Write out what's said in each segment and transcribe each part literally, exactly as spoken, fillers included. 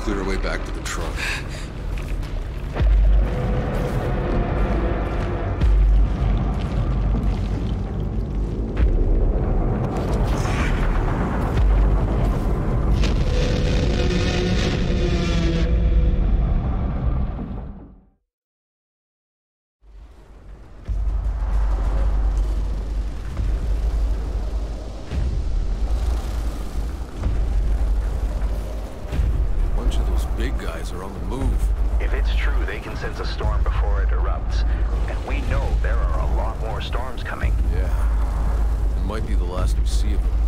clear our way back to the truck. Big guys are on the move. If it's true, they can sense a storm before it erupts. And we know there are a lot more storms coming. Yeah. It might be the last we see of them.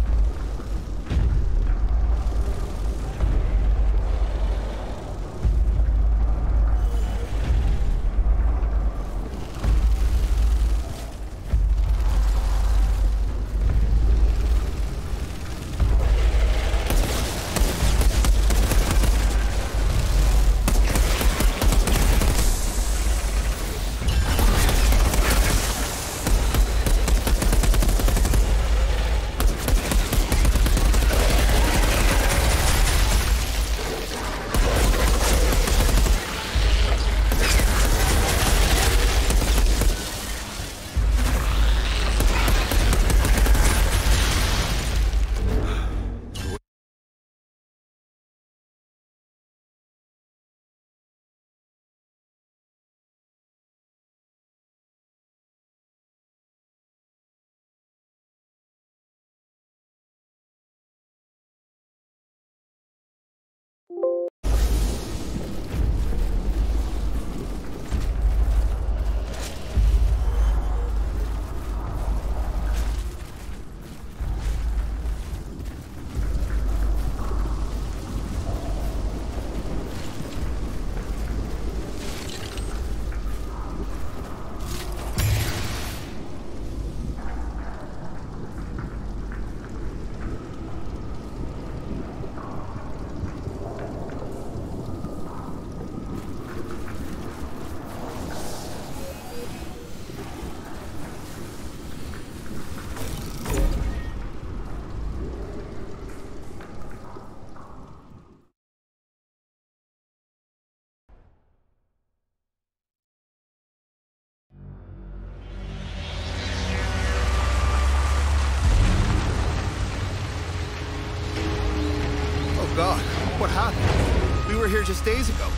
God, what happened? We were here just days ago.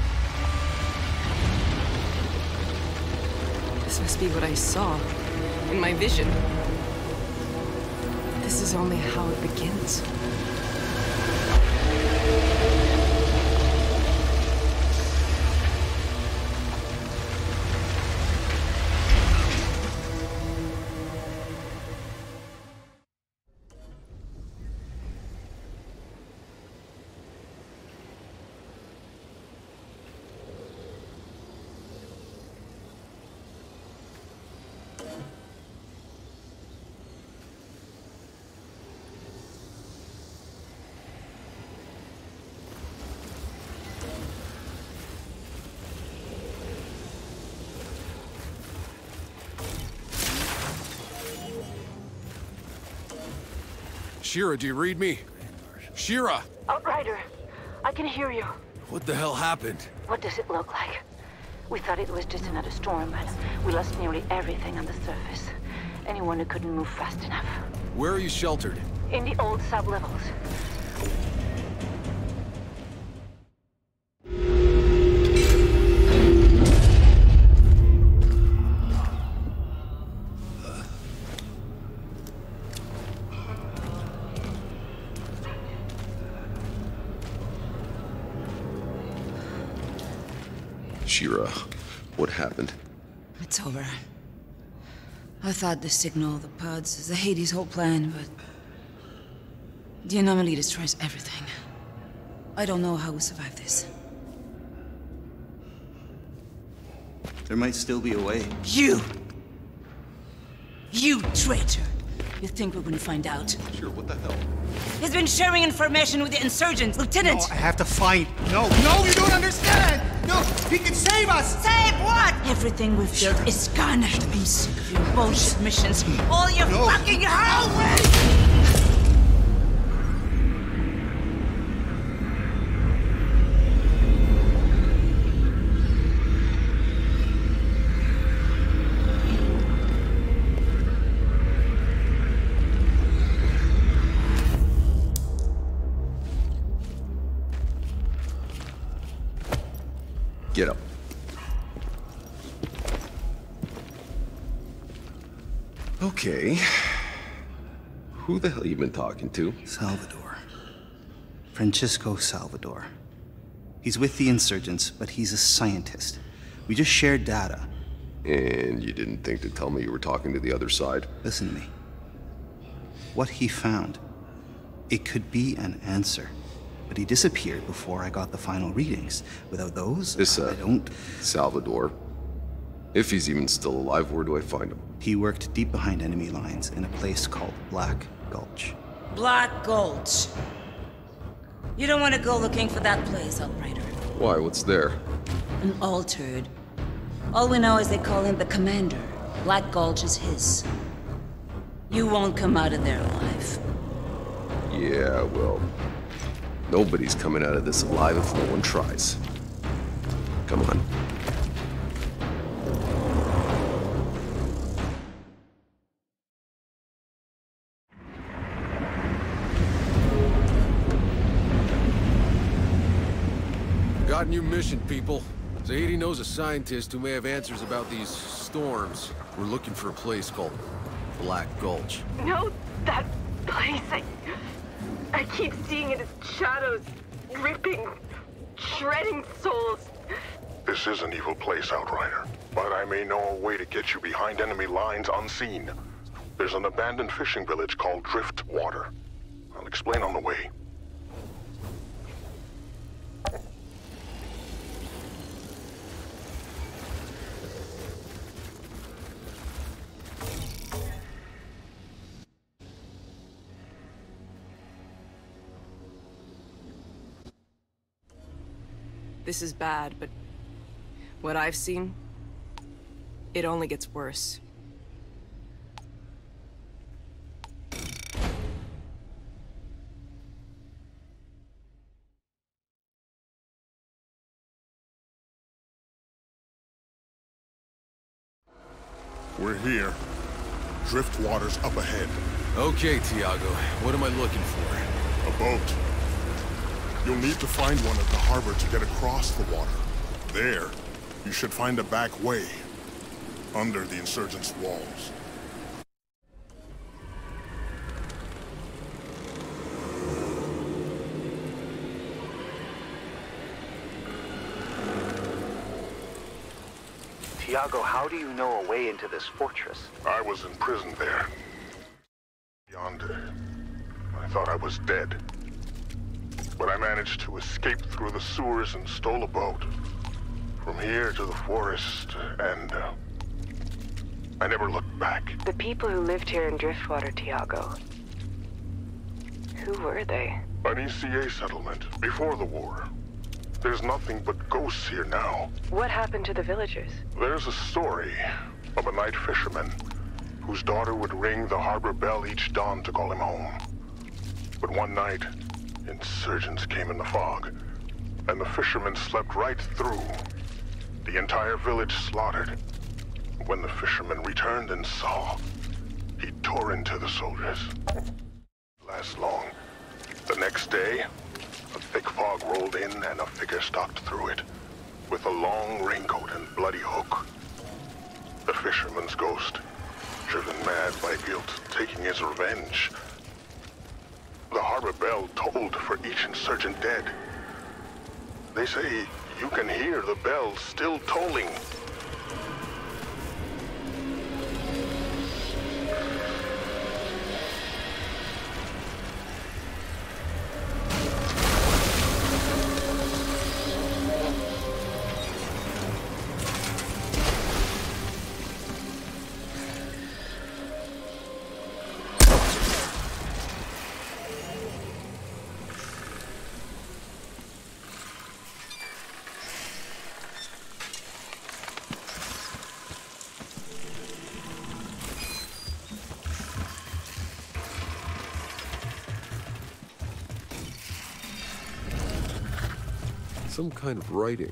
This must be what I saw in my vision. This is only how it begins. Shira, do you read me? Shira! Outrider, I can hear you. What the hell happened? What does it look like? We thought it was just another storm, but we lost nearly everything on the surface. Anyone who couldn't move fast enough. Where are you sheltered? In the old sub-levels. Shira, what happened? It's over. I thought the signal, the pods, the Hades whole plan, but... the anomaly destroys everything. I don't know how we survive this. There might still be a way. You! You traitor! You think we wouldn't find out? Shira, what the hell? He's been sharing information with the insurgents, Lieutenant! No, I have to find... No, no, you don't understand! No, he can save us! Save what? Everything we've built Sure. is gone. I'm sick of your bullshit missions. All your No. fucking hell! Get up. Okay. Who the hell you been talking to? Salvador. Francisco Salvador. He's with the insurgents, but he's a scientist. We just shared data. And you didn't think to tell me you were talking to the other side? Listen to me. What he found, it could be an answer. But he disappeared before I got the final readings. Without those, This, uh, I don't... Salvador. If he's even still alive, where do I find him? He worked deep behind enemy lines in a place called Black Gulch. Black Gulch. You don't want to go looking for that place, Outrider. Why, what's there? An altered. All we know is they call him the Commander. Black Gulch is his. You won't come out of there alive. Yeah, well... nobody's coming out of this alive if no one tries. Come on. Got a new mission, people. Zaidi knows a scientist who may have answers about these storms. We're looking for a place called Black Gulch. No, that place. I, I keep seeing it as shadows, ripping, shredding souls. This is an evil place, Outrider. But I may know a way to get you behind enemy lines unseen. There's an abandoned fishing village called Driftwater. I'll explain on the way. This is bad, but what I've seen, it only gets worse. We're here. Driftwater's up ahead. Okay, Tiago. What am I looking for? A boat. You'll need to find one at the harbor to get across the water. There, you should find a back way, under the insurgents' walls. Tiago, how do you know a way into this fortress? I was in prison there. Yonder. I thought I was dead. But I managed to escape through the sewers and stole a boat. From here to the forest, and uh, I never looked back. The people who lived here in Driftwater, Tiago. Who were they? An E C A settlement, before the war. There's nothing but ghosts here now. What happened to the villagers? There's a story of a night fisherman whose daughter would ring the harbor bell each dawn to call him home. But one night, insurgents came in the fog, and the fisherman slept right through. The entire village slaughtered. When the fisherman returned and saw, he tore into the soldiers. Last long. The next day, a thick fog rolled in and a figure stalked through it, with a long raincoat and bloody hook. The fisherman's ghost, driven mad by guilt, taking his revenge. The harbor bell tolled for each insurgent dead. They say you can hear the bell still tolling. Some kind of writing.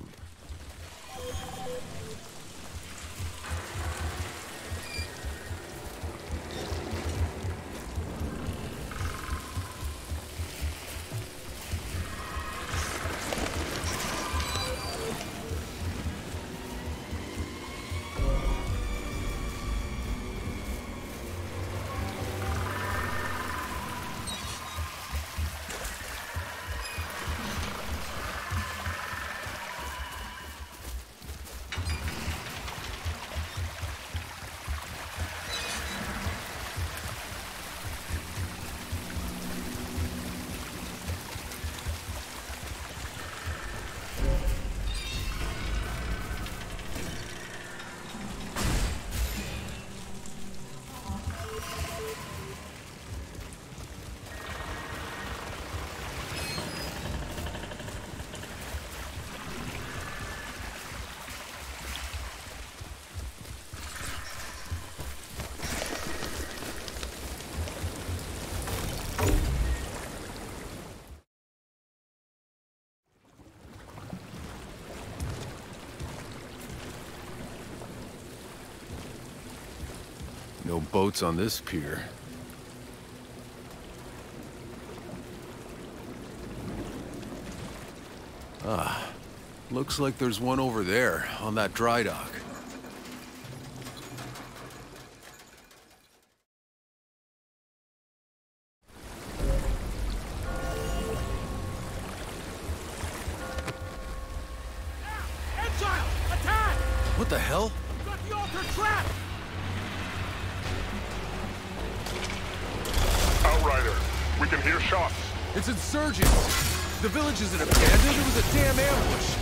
No boats on this pier. Ah, looks like there's one over there, on that dry dock. Exile! Attack! What the hell? Got the altar trapped! Outrider, we can hear shots. It's insurgents! The village isn't abandoned, it was a damn ambush!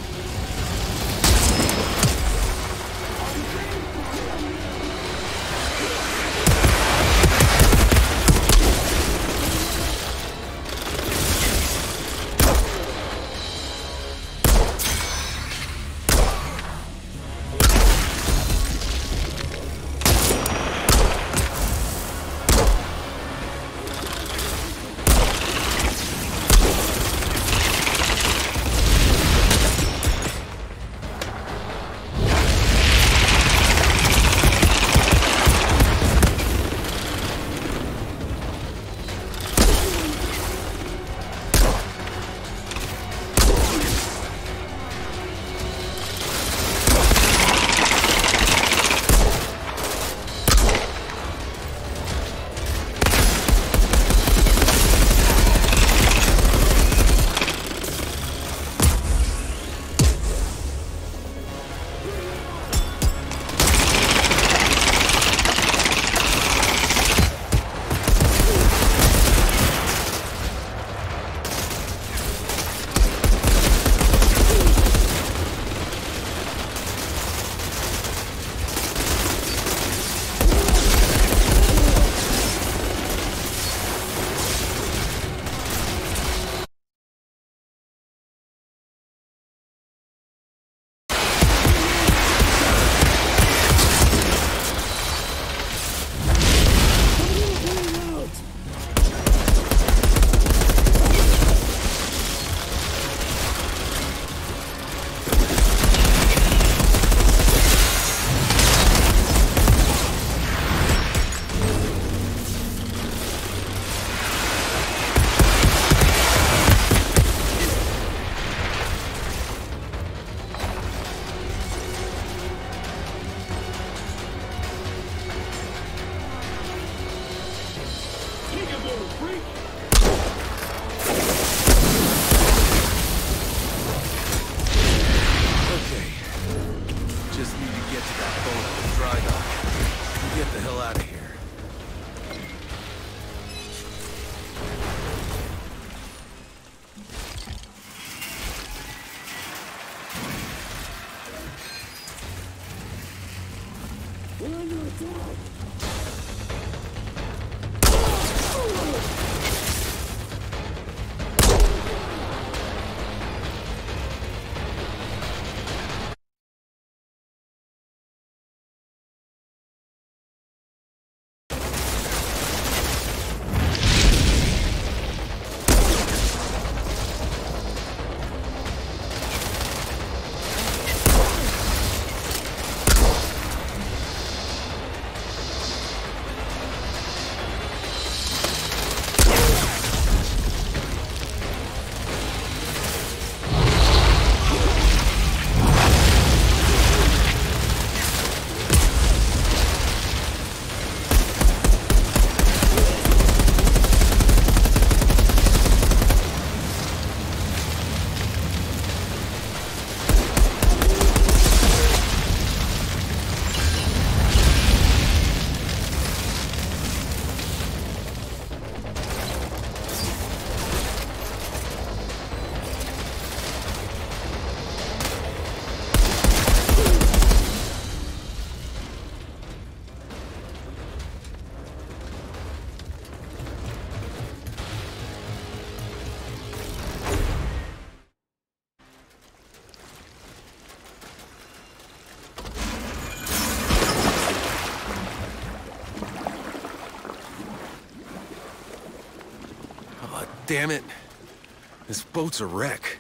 Damn it. This boat's a wreck.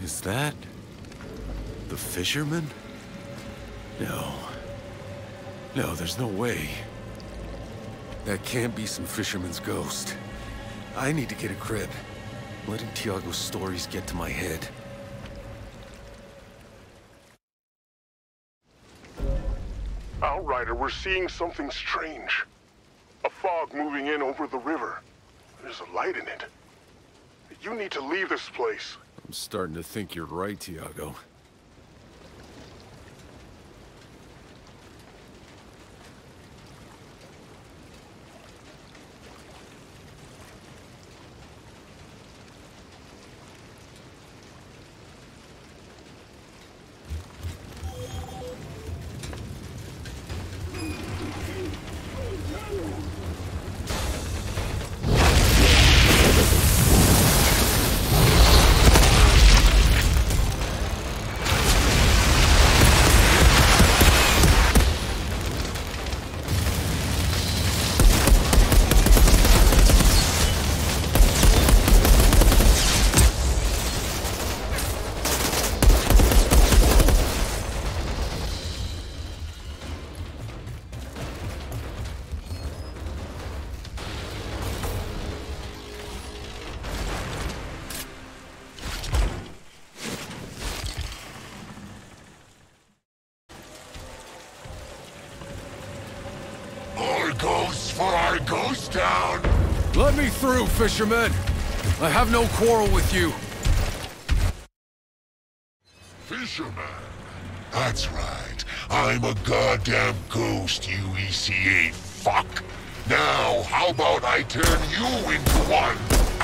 Is that... the fisherman? No. No, there's no way. That can't be some fisherman's ghost. I need to get a grip. Letting Tiago's stories get to my head. Outrider, we're seeing something strange. A fog moving in over the river. There's a light in it. You need to leave this place. I'm starting to think you're right, Tiago. Ghosts for our ghost town! Let me through, fisherman! I have no quarrel with you. Fisherman? That's right. I'm a goddamn ghost, you E C A fuck. Now, how about I turn you into one?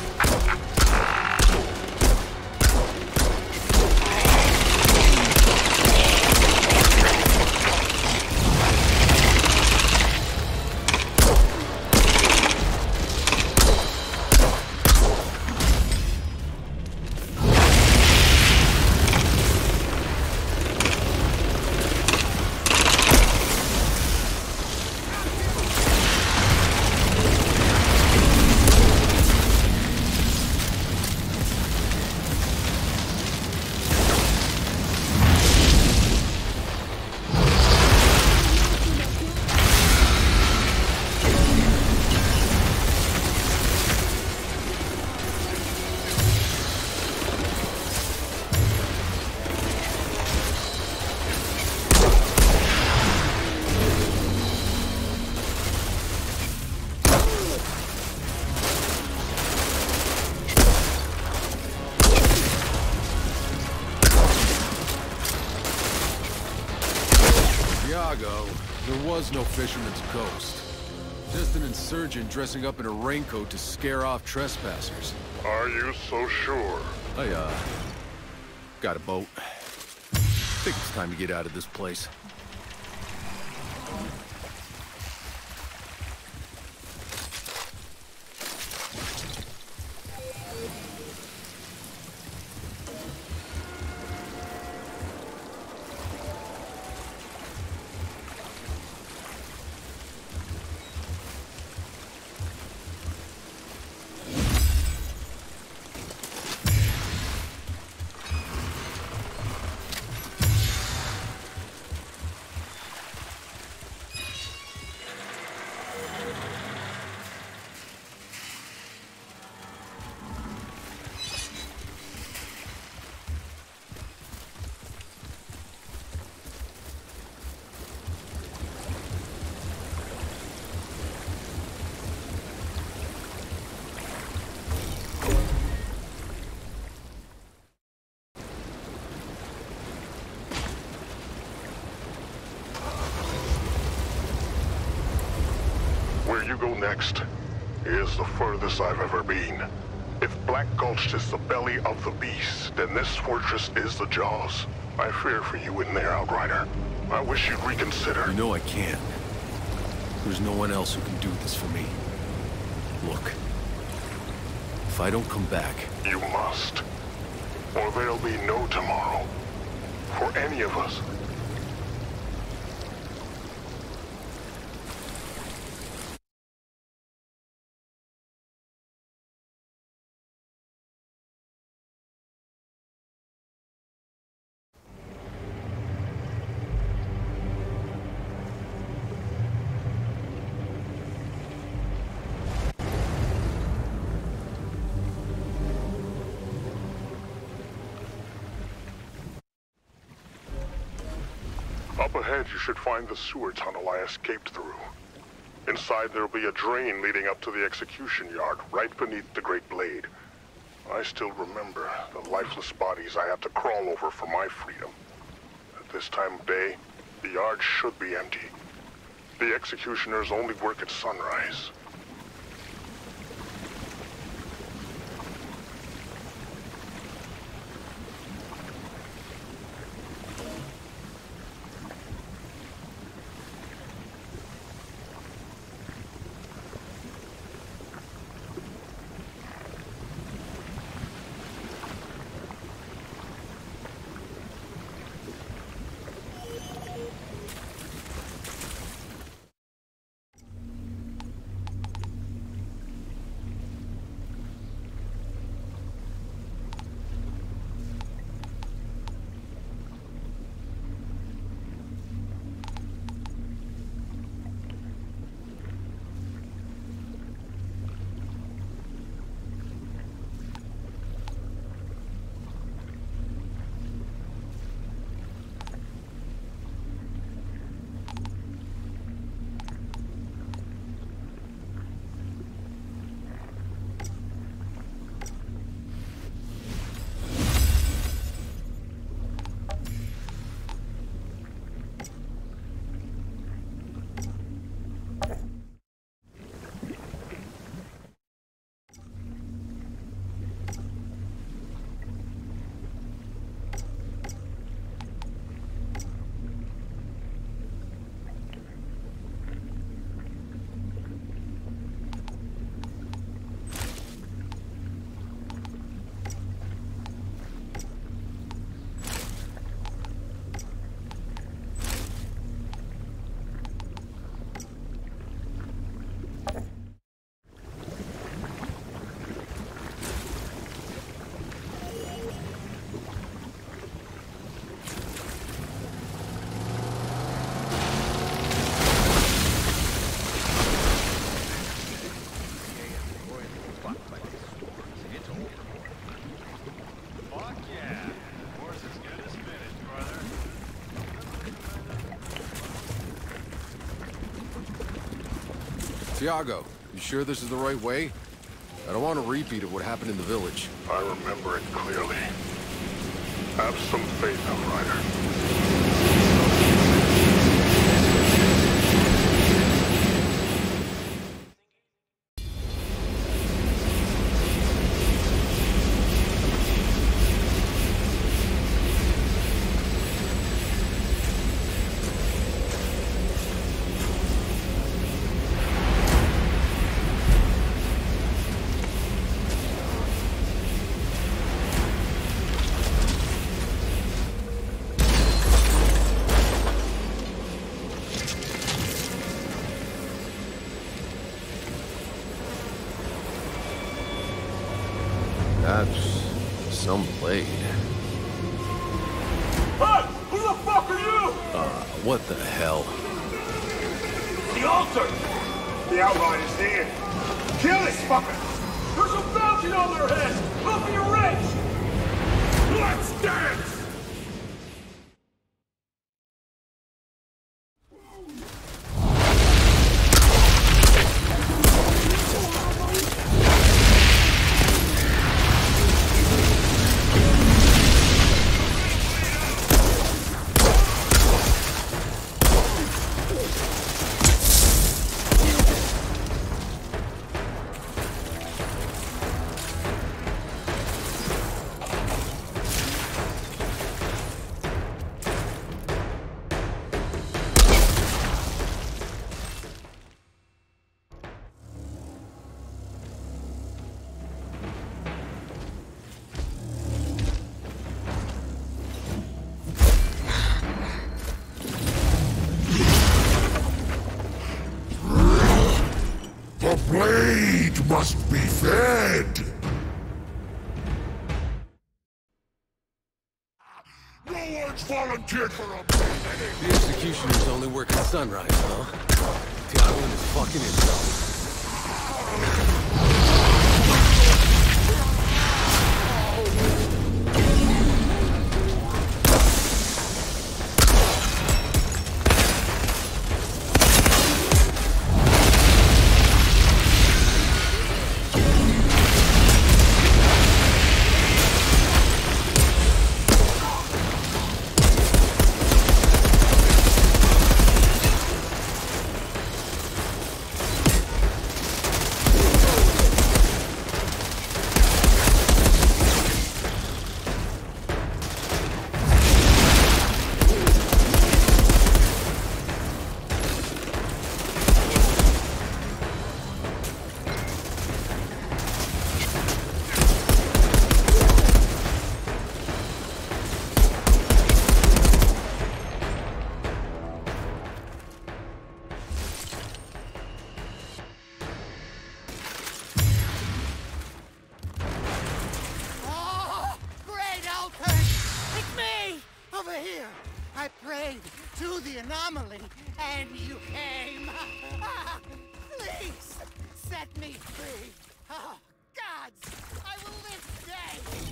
Tiago, there was no fisherman's ghost. Just an insurgent dressing up in a raincoat to scare off trespassers. Are you so sure? I, uh... got a boat. Think it's time to get out of this place. Where you go next is the furthest I've ever been. If Black Gulch is the belly of the beast, then this fortress is the jaws. I fear for you in there, Outrider. I wish you'd reconsider. You know I can't. There's no one else who can do this for me. Look. If I don't come back... You must. Or there'll be no tomorrow. For any of us. ahead, you should find the sewer tunnel I escaped through. Inside, there'll be a drain leading up to the execution yard, right beneath the Great Blade. I still remember the lifeless bodies I had to crawl over for my freedom. At this time of day, the yard should be empty. The executioners only work at sunrise. Tiago, you sure this is the right way? I don't want a repeat of what happened in the village. I remember it clearly. Have some faith, Outrider. That's some blade. Hey! Who the fuck are you? Uh, what the hell? The altar! The Outrider's here. Kill this fucker! There's a fountain on their heads! Look at your wrench! Let's dance! The blade must be fed! No one's volunteered for a blade! The executioners only work at sunrise, huh? Tiago is fucking himself. reality, and you came. Ah, please, set me free. Oh, gods, I will live today.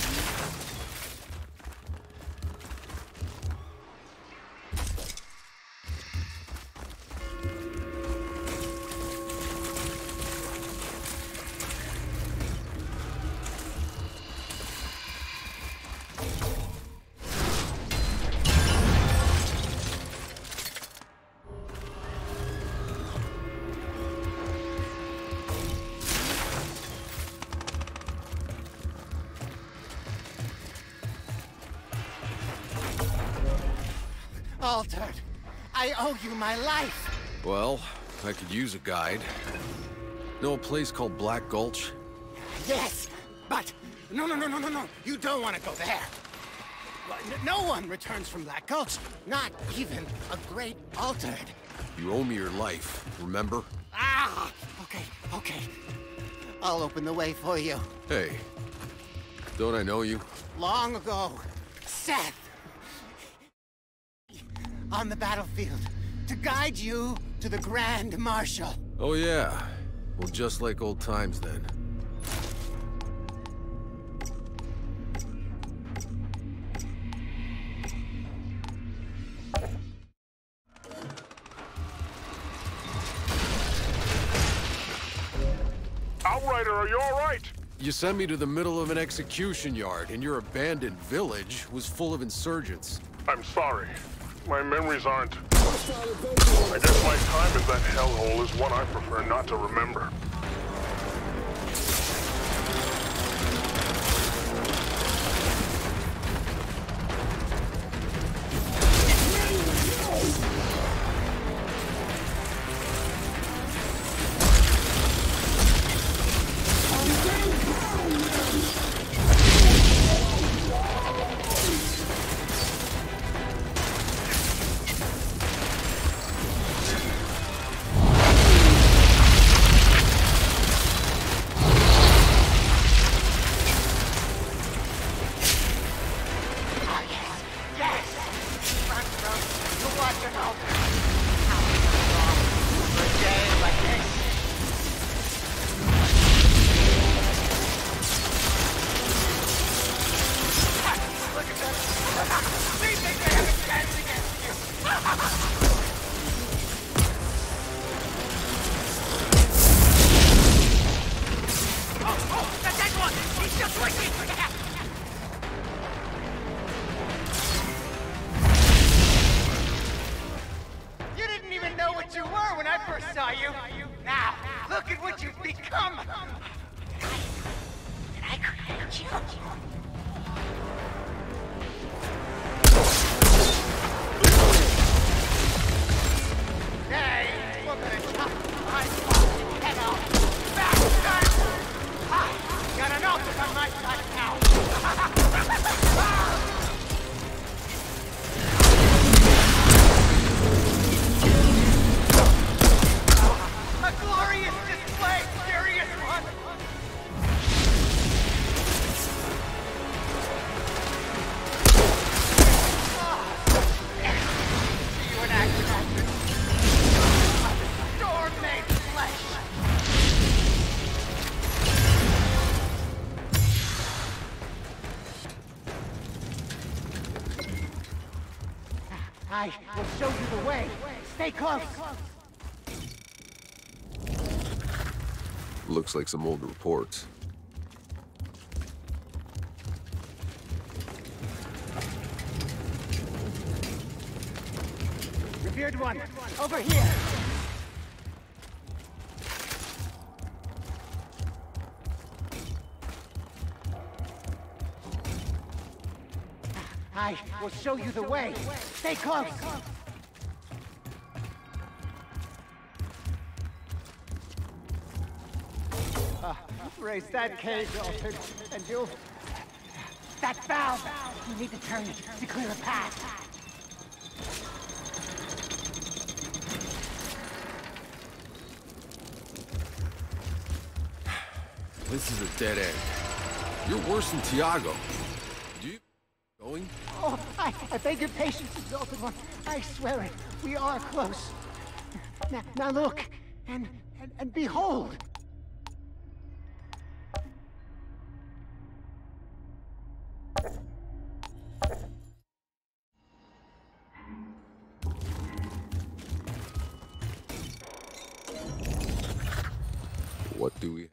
Altered, I owe you my life. Well, I could use a guide. Know a place called Black Gulch? Yes, but no, no, no, no, no, no. You don't want to go there. No one returns from Black Gulch, not even a great Altered. You owe me your life, remember? Ah, okay, okay. I'll open the way for you. Hey, don't I know you? Long ago, Seth, on the battlefield, to guide you to the Grand Marshal. Oh yeah. Well, just like old times then. Outrider, are you all right? You sent me to the middle of an execution yard, and your abandoned village was full of insurgents. I'm sorry. My memories aren't. I guess my time in that hellhole is one I prefer not to remember. I will show you the way. Stay close. Looks like some old reports. Revered one, over here. I will show you the way. Stay close. Uh, raise that cage, Altered, and you'll... That valve! You need to turn it to clear a path. This is a dead end. You're worse than Tiago. Do you... going? Oh, I, I beg your patience, Exalted One. I swear it. We are close. Now, now look, and, and, and behold! What do we...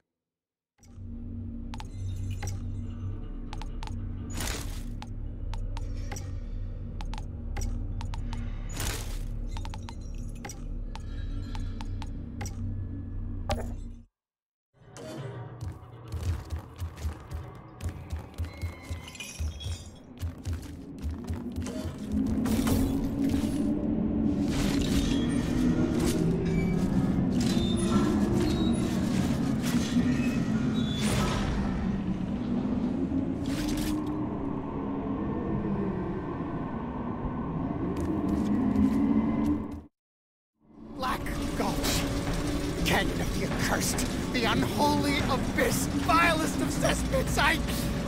Canyon of the accursed, the unholy abyss, vilest of cesspits, I...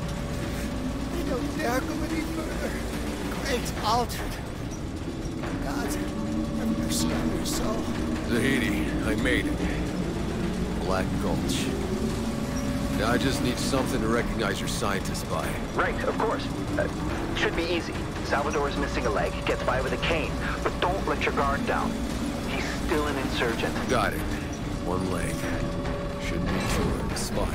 I don't dare go any further. Great altered. God, have mercy on your soul. Zahedi, I made it. Black Gulch. Now I just need something to recognize your scientist by. Right, of course. Uh, should be easy. Salvador's missing a leg, gets by with a cane, but don't let your guard down. He's still an insurgent. Got it. One leg. Shouldn't be too hard to spot.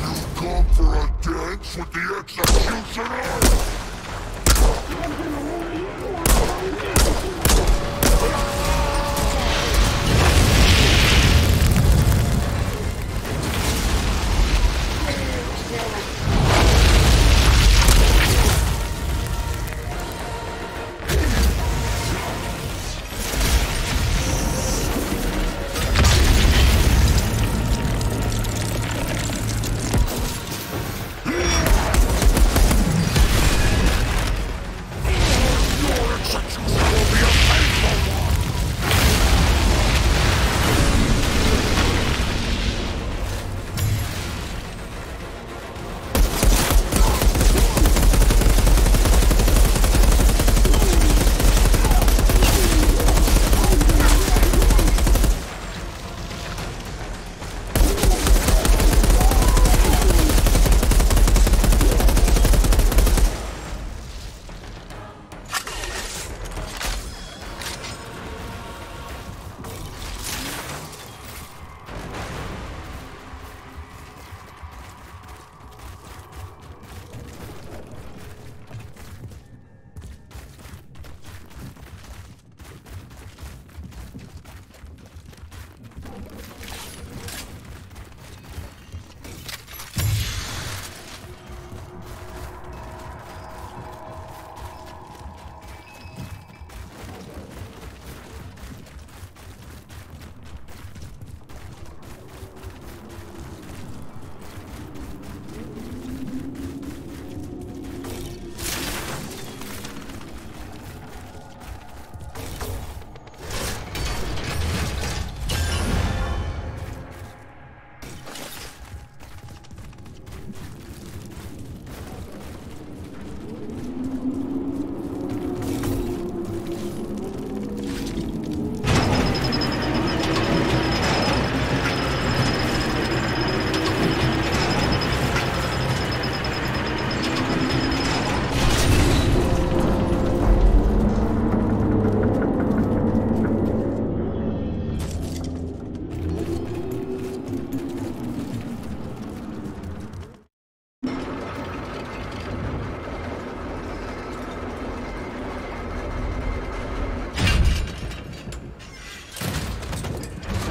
For a dance with the executioner?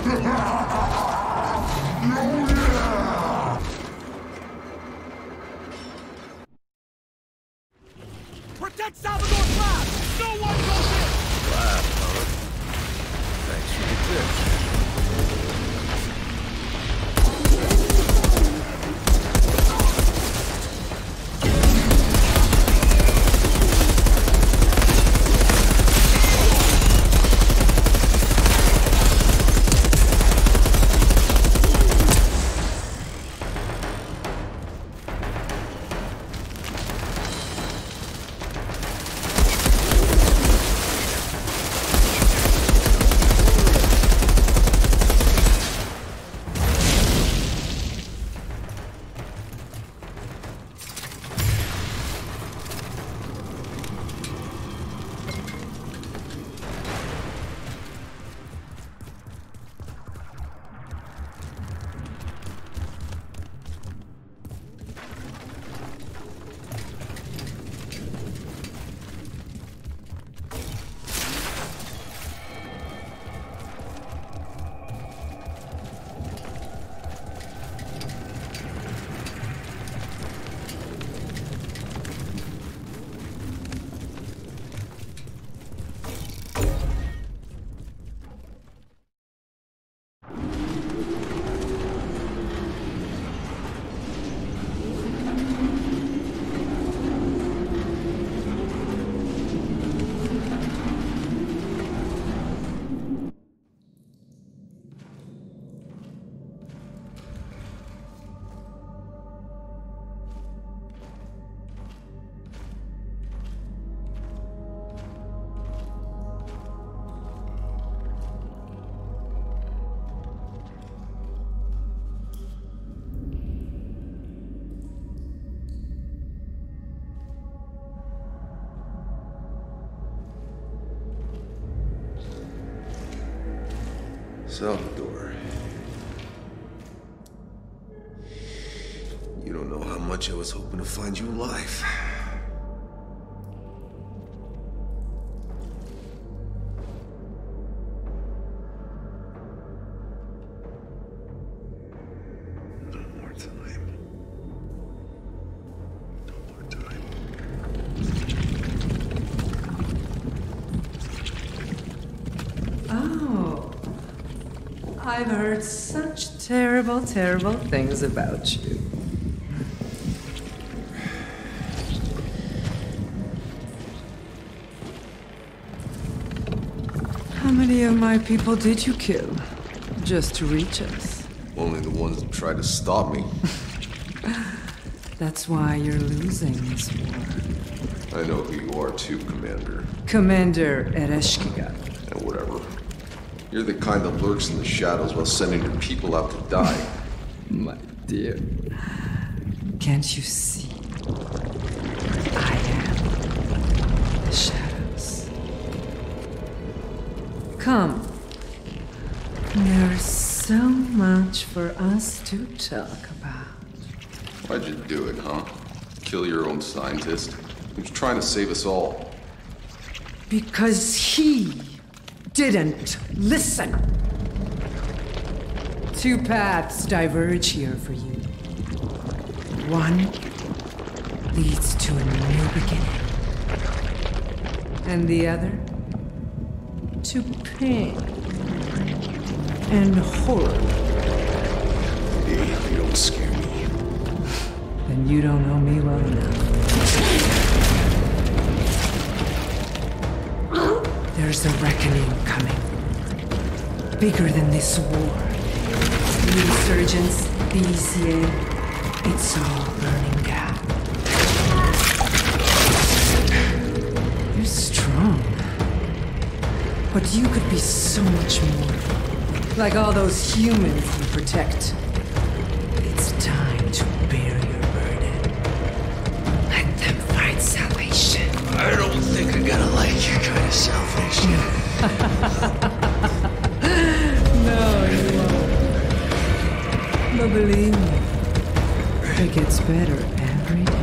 Protect Salvador's lab! No one goes in! Lab, huh? Thanks for the tip. Salvador. You don't know how much I was hoping to find you alive. No more time. No more time. Oh. I've heard such terrible, terrible things about you. How many of my people did you kill? Just to reach us? Only the ones that tried to stop me. That's why you're losing this war. I know who you are too, Commander. Commander Ereshkigal. And whatever. You're the kind that lurks in the shadows while sending your people out to die. My dear. Can't you see? I am the shadows. Come. There's so much for us to talk about. Why'd you do it, huh? Kill your own scientist? He was trying to save us all. Because he didn't listen. Two paths diverge here for you. One leads to a new beginning. And the other to pain and horror. Hey, you don't scare me. Then you don't know me well enough. There's a reckoning coming. Bigger than this war. The insurgents, the E C A, it's all burning down. You're strong. But you could be so much more. Like all those humans you protect. It's time to bear your burden. Let them find salvation. I don't think I'm gonna like your kind of salvation. No, you won't. But believe me, it gets better every day.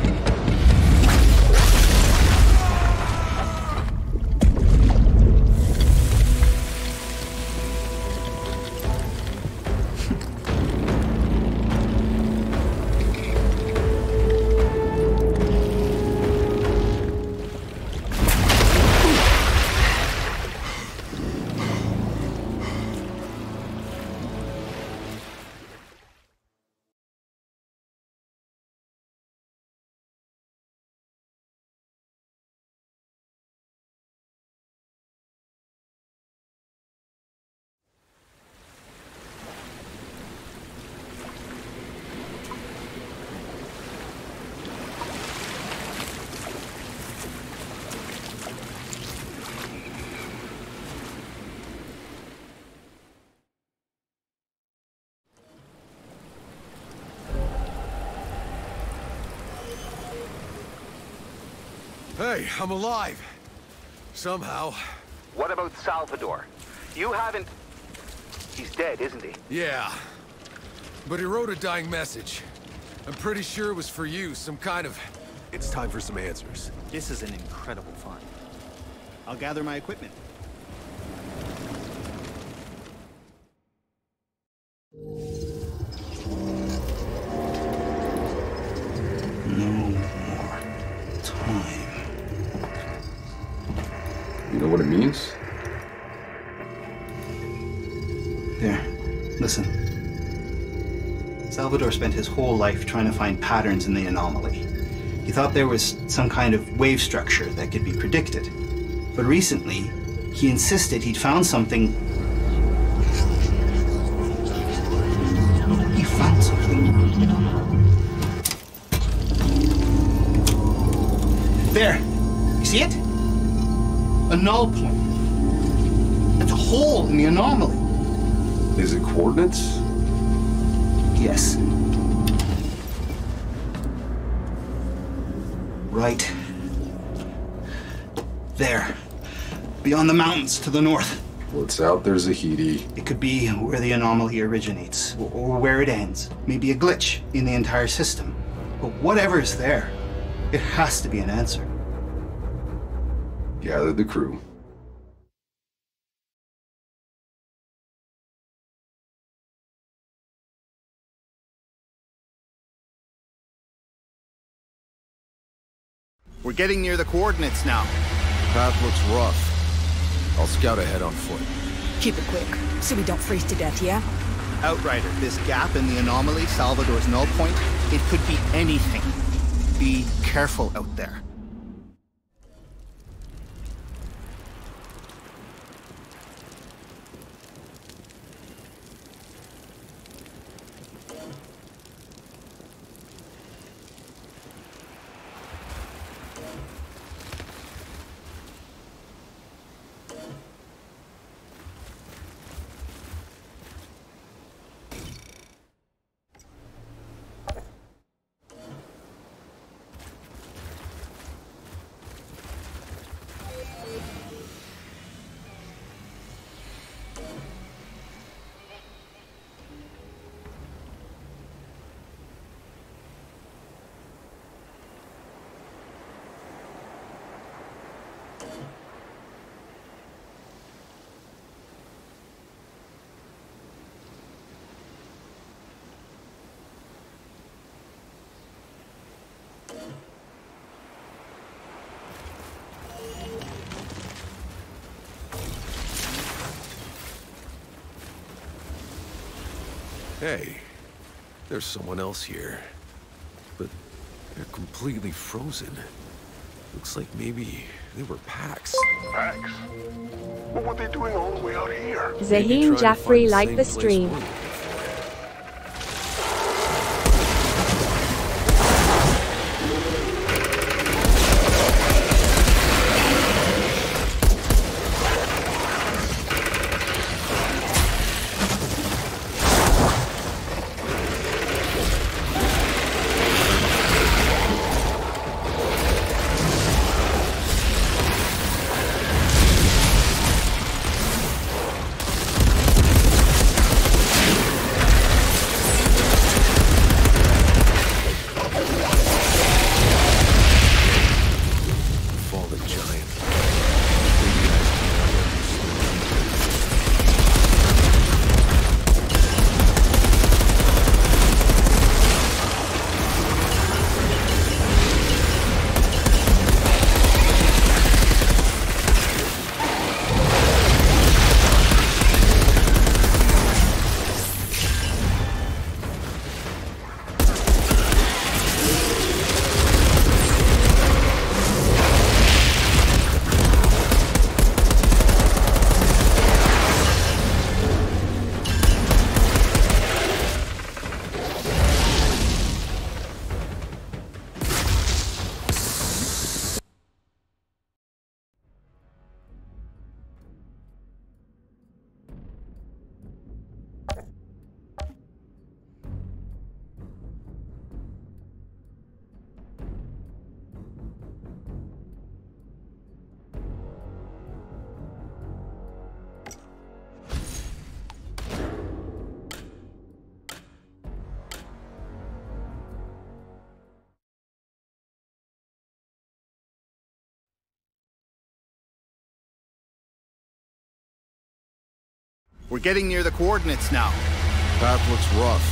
Hey, I'm alive. Somehow. What about Salvador? You haven't... He's dead, isn't he? Yeah. But he wrote a dying message. I'm pretty sure it was for you, some kind of... It's time for some answers. This is an incredible find. I'll gather my equipment. No more time. You know what it means? There. Listen. Salvador spent his whole life trying to find patterns in the anomaly. He thought there was some kind of wave structure that could be predicted. But recently, he insisted he'd found something. He found something. There. You see it? A null point. It's a hole in the anomaly. Is it coordinates? Yes. Right. There. Beyond the mountains to the north. What's out there, Zahedi? It could be where the anomaly originates, or where it ends. Maybe a glitch in the entire system. But whatever's there, it has to be an answer. Gather the crew. We're getting near the coordinates now. Path looks rough. I'll scout ahead on foot. Keep it quick, so we don't freeze to death, yeah? Outrider, this gap in the anomaly, Salvador's null point, it could be anything. Be careful out there. Hey, there's someone else here. But they're completely frozen. Looks like maybe they were Pax. Pax? What were they doing all the way out here? Zaheen Jaffrey liked the stream. We're getting near the coordinates now. Path looks rough.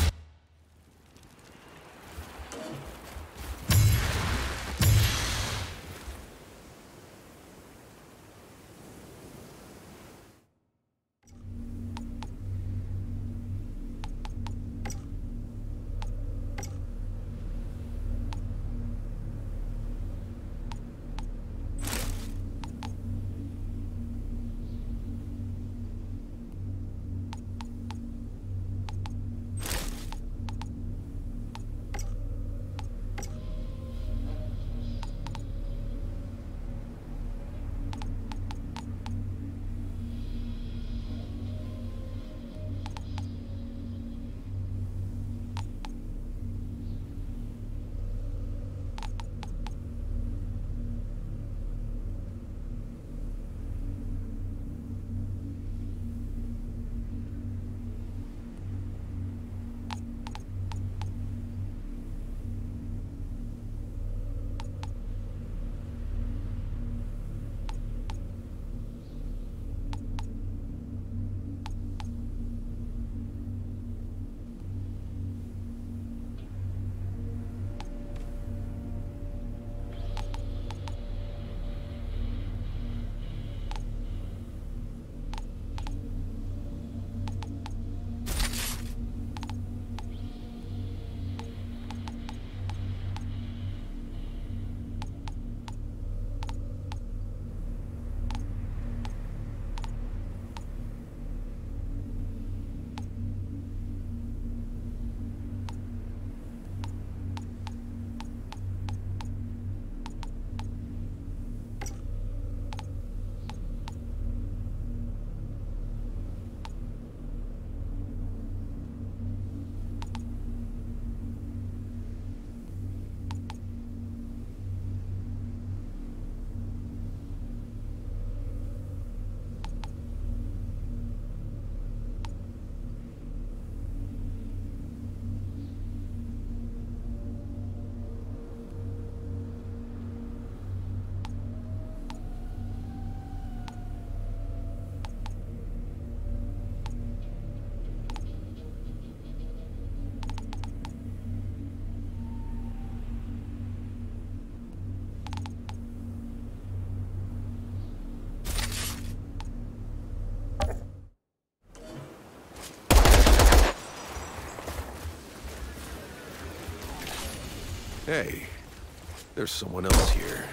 Hey, there's someone else here.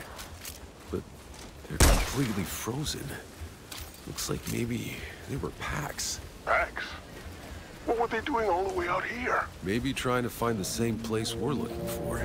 But they're completely frozen. Looks like maybe they were Pax. Pax? What were they doing all the way out here? Maybe trying to find the same place we're looking for.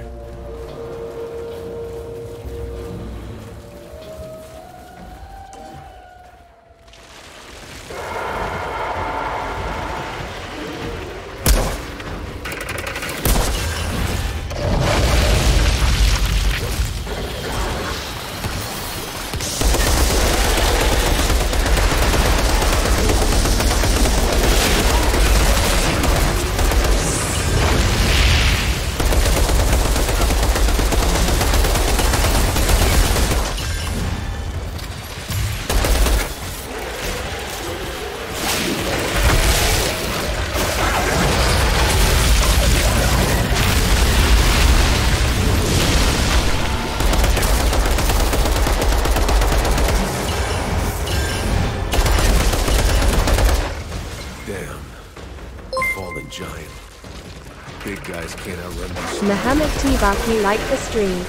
Mohammed Tibaki liked the stream.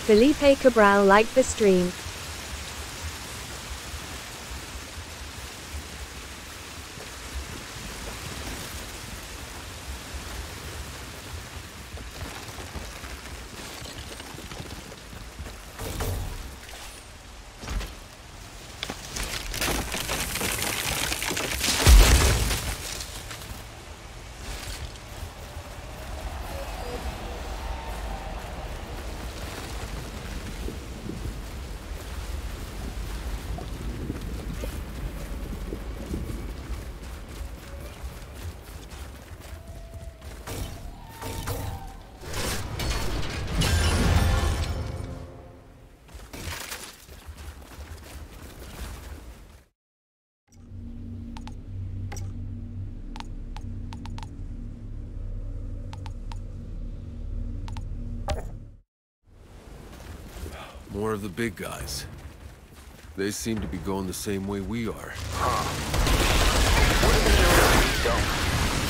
Felipe Cabral liked the stream. More of the big guys. They seem to be going the same way we are. What do they know that we don't?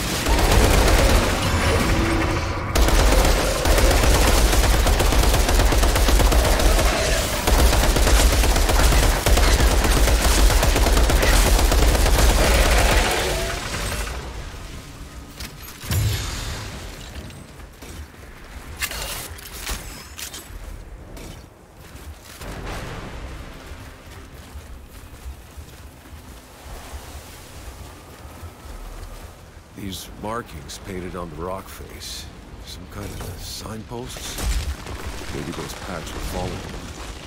These markings painted on the rock face. Some kind of signposts? Maybe those packs were following them.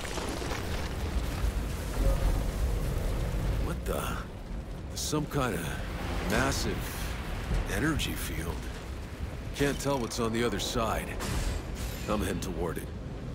What the? There's some kind of massive energy field. Can't tell what's on the other side. I'm heading toward it.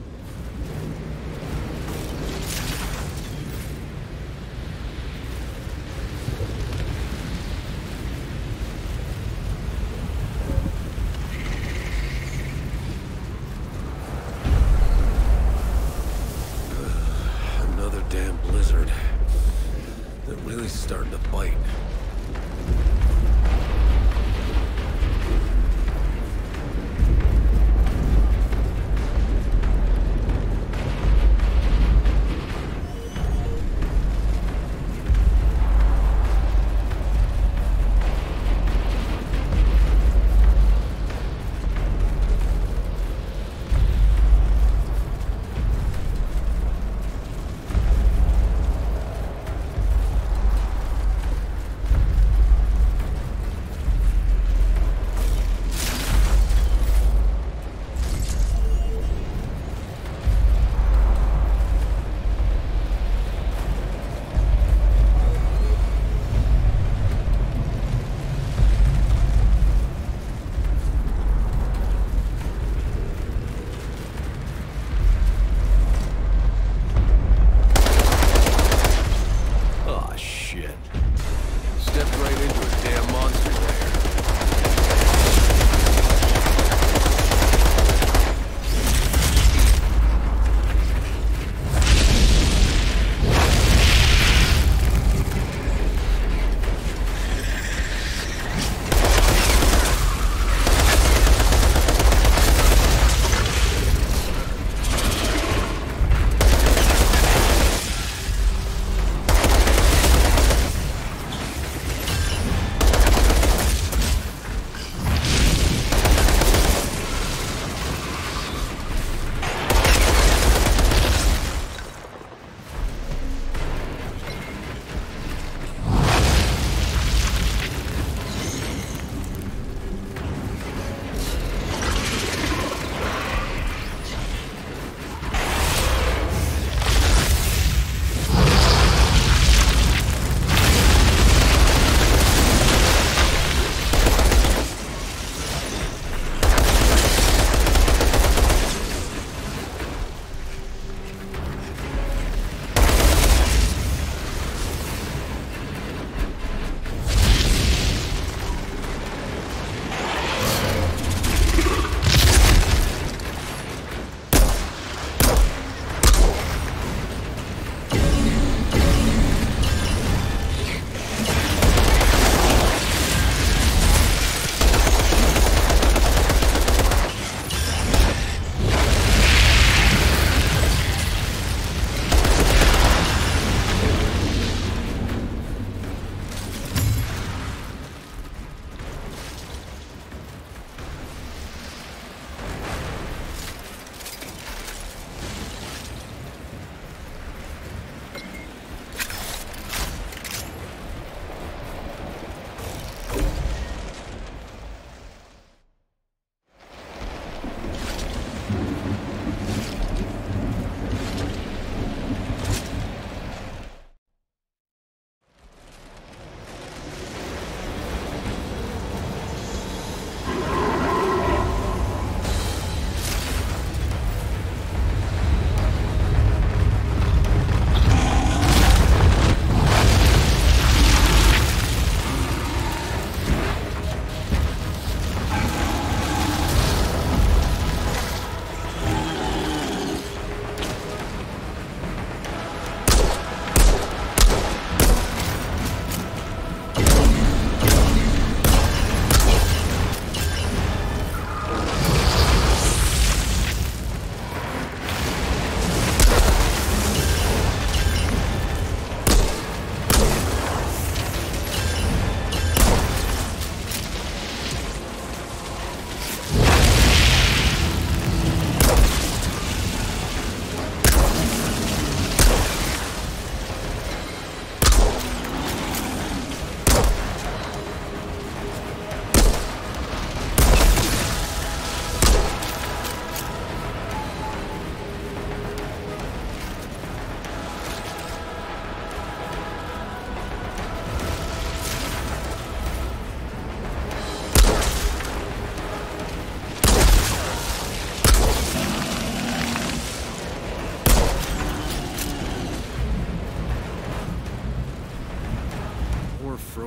Starting to bite.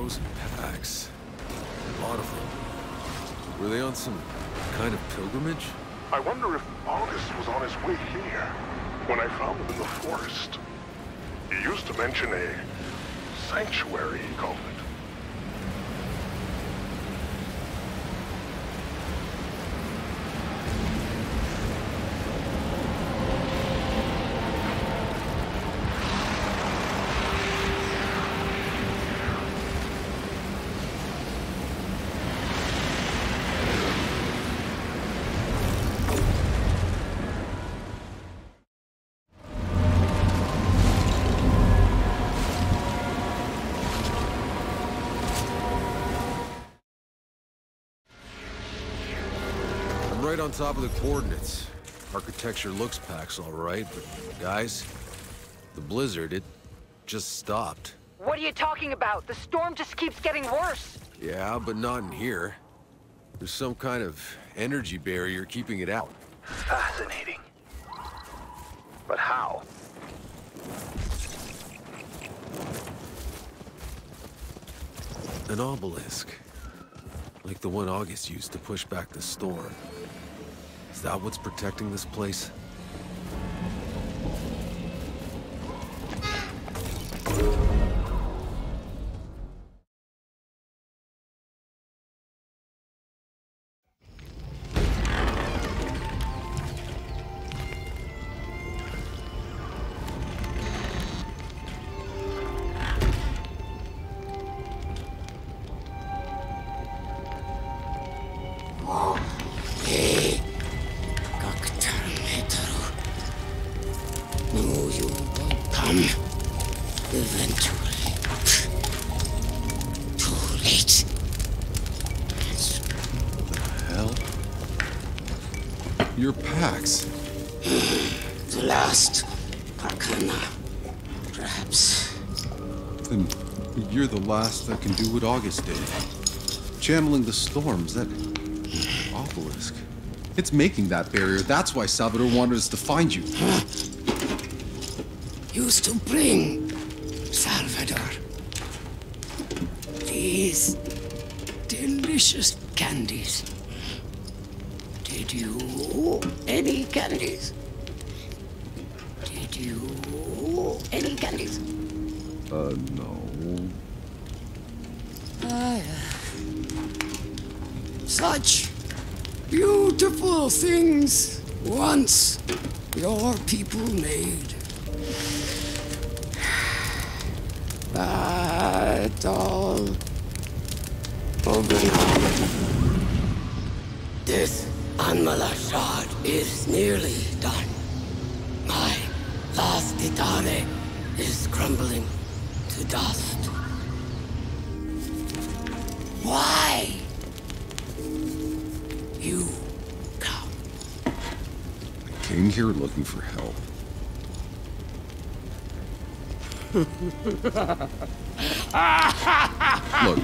Those packs. A lot of them. Were they on some kind of pilgrimage? I wonder if August was on his way here when I found him in the forest. He used to mention a sanctuary, he called it. Right on top of the coordinates. Architecture looks Pax all right, but guys, the blizzard, it just stopped. What are you talking about? The storm just keeps getting worse. Yeah, but not in here. There's some kind of energy barrier keeping it out. Fascinating. But how? An obelisk. Like the one August used to push back the storm. Is that what's protecting this place? Your Pax. The last Arcana, perhaps. Then you're the last that can do what August did. Channeling the storms, that obelisk. It's making that barrier. That's why Salvador wanted us to find you. Huh? Used to bring Salvador these delicious candies. Did you any candies? Did you any candies? Uh, no. Ah, such beautiful things once your people made. But all over. This Anmalashad is nearly done. My last Itare is crumbling to dust. Why? You come. I came here looking for help. Look,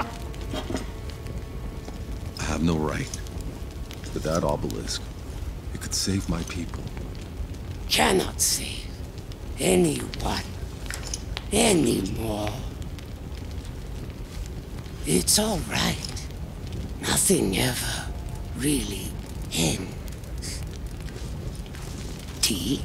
I have no right. But that obelisk, it could save my people. Cannot save anyone anymore. It's all right. Nothing ever really ends. Tea?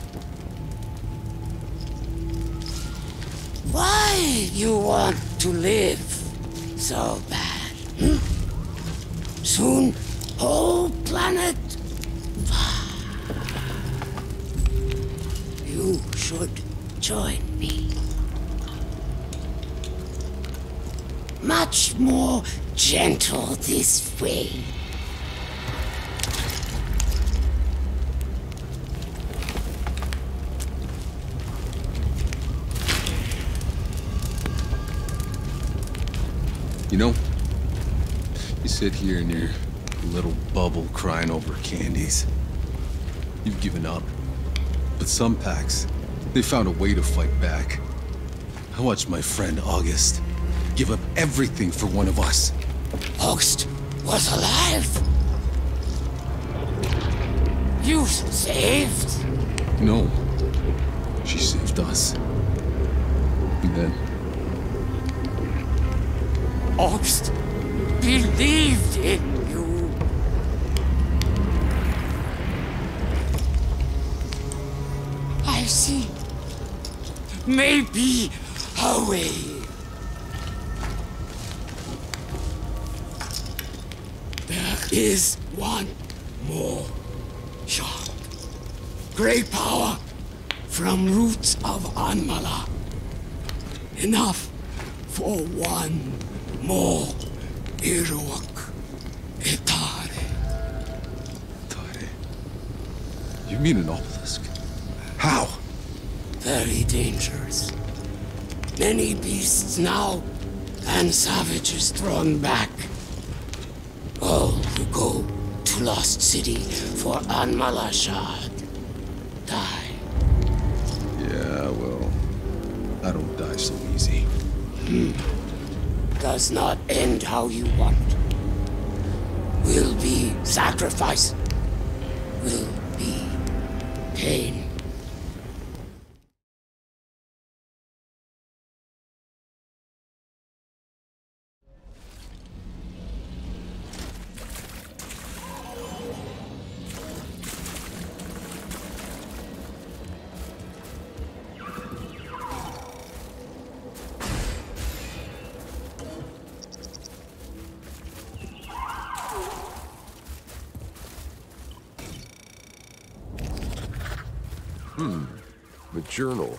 Why you want to live so bad? Hmm? Soon, whole planet. You should join me. Much more gentle this way. You know, you sit here in your little bubble crying over candies. You've given up. But some packs, they found a way to fight back. I watched my friend August give up everything for one of us. August was alive. You saved? No. She saved us. And then... August believed in you. I see. Maybe a way. There is one more shot. Great power from roots of Anmala. Enough for one more Iruak Etare. Etare? You mean an obelisk? How? Very dangerous. Many beasts now, and savages thrown back. All who go to Lost City for Anmalashad die. Yeah, well, I don't die so easy. Hmm. Does not end how you want. Will be sacrifice. Will be pain. Hmm. The journal.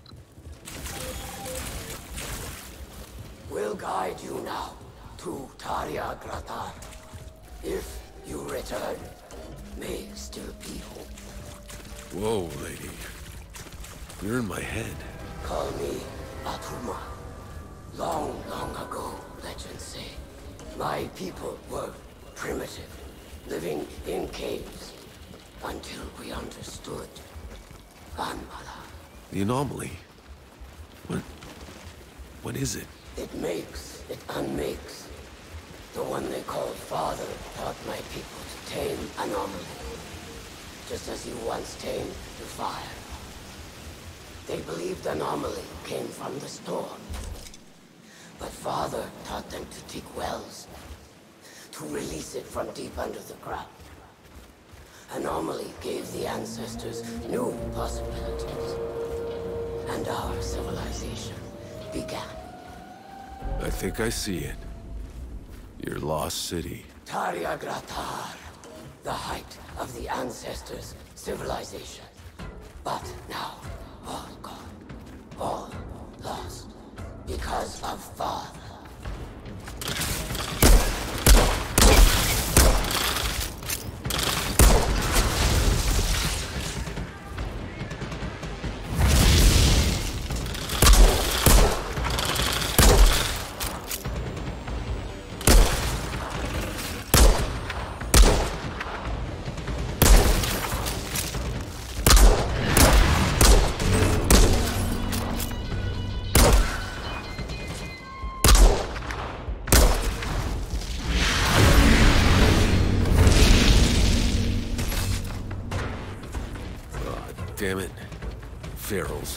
We'll guide you now to Taria Gratar. If you return, may still be hope. Whoa, lady. You're in my head. Call me Atuma. Long, long ago, legends say, my people were primitive, living in caves, until we understood Anmala. The anomaly. What... What is it? It makes, it unmakes. The one they called Father taught my people to tame anomaly, just as he once tamed the fire. They believed anomaly came from the storm. But Father taught them to dig wells, to release it from deep under the ground. Anomaly gave the ancestors new possibilities, and our civilization began. I think I see it. Your lost city. Taria Gratar, the height of the ancestors' civilization. But now, all gone, all lost, because of Father. Damn it. Ferals.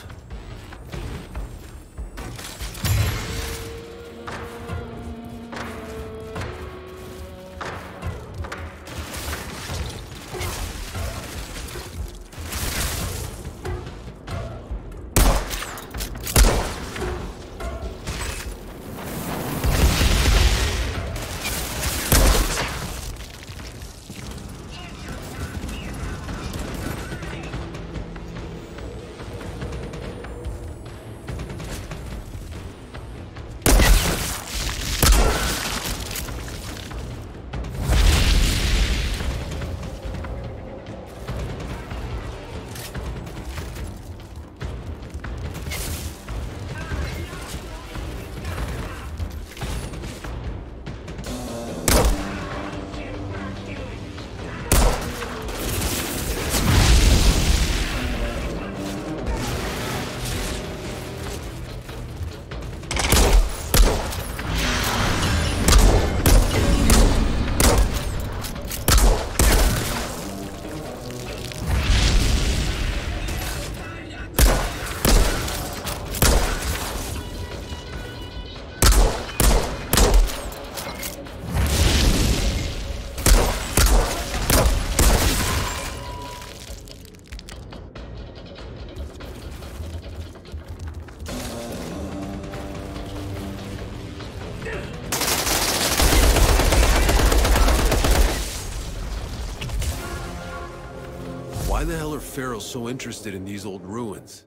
Why the hell are pharaohs so interested in these old ruins?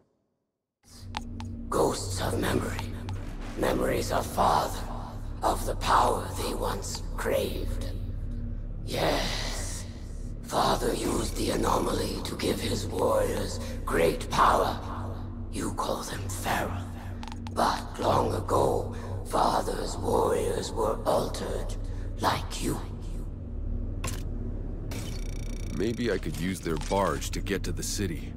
Ghosts of memory. Memories of Father. Of the power they once craved. Yes. Father used the anomaly to give his warriors great power. You call them feral. But long ago, Father's warriors were altered, like you. Maybe I could use their barge to get to the city.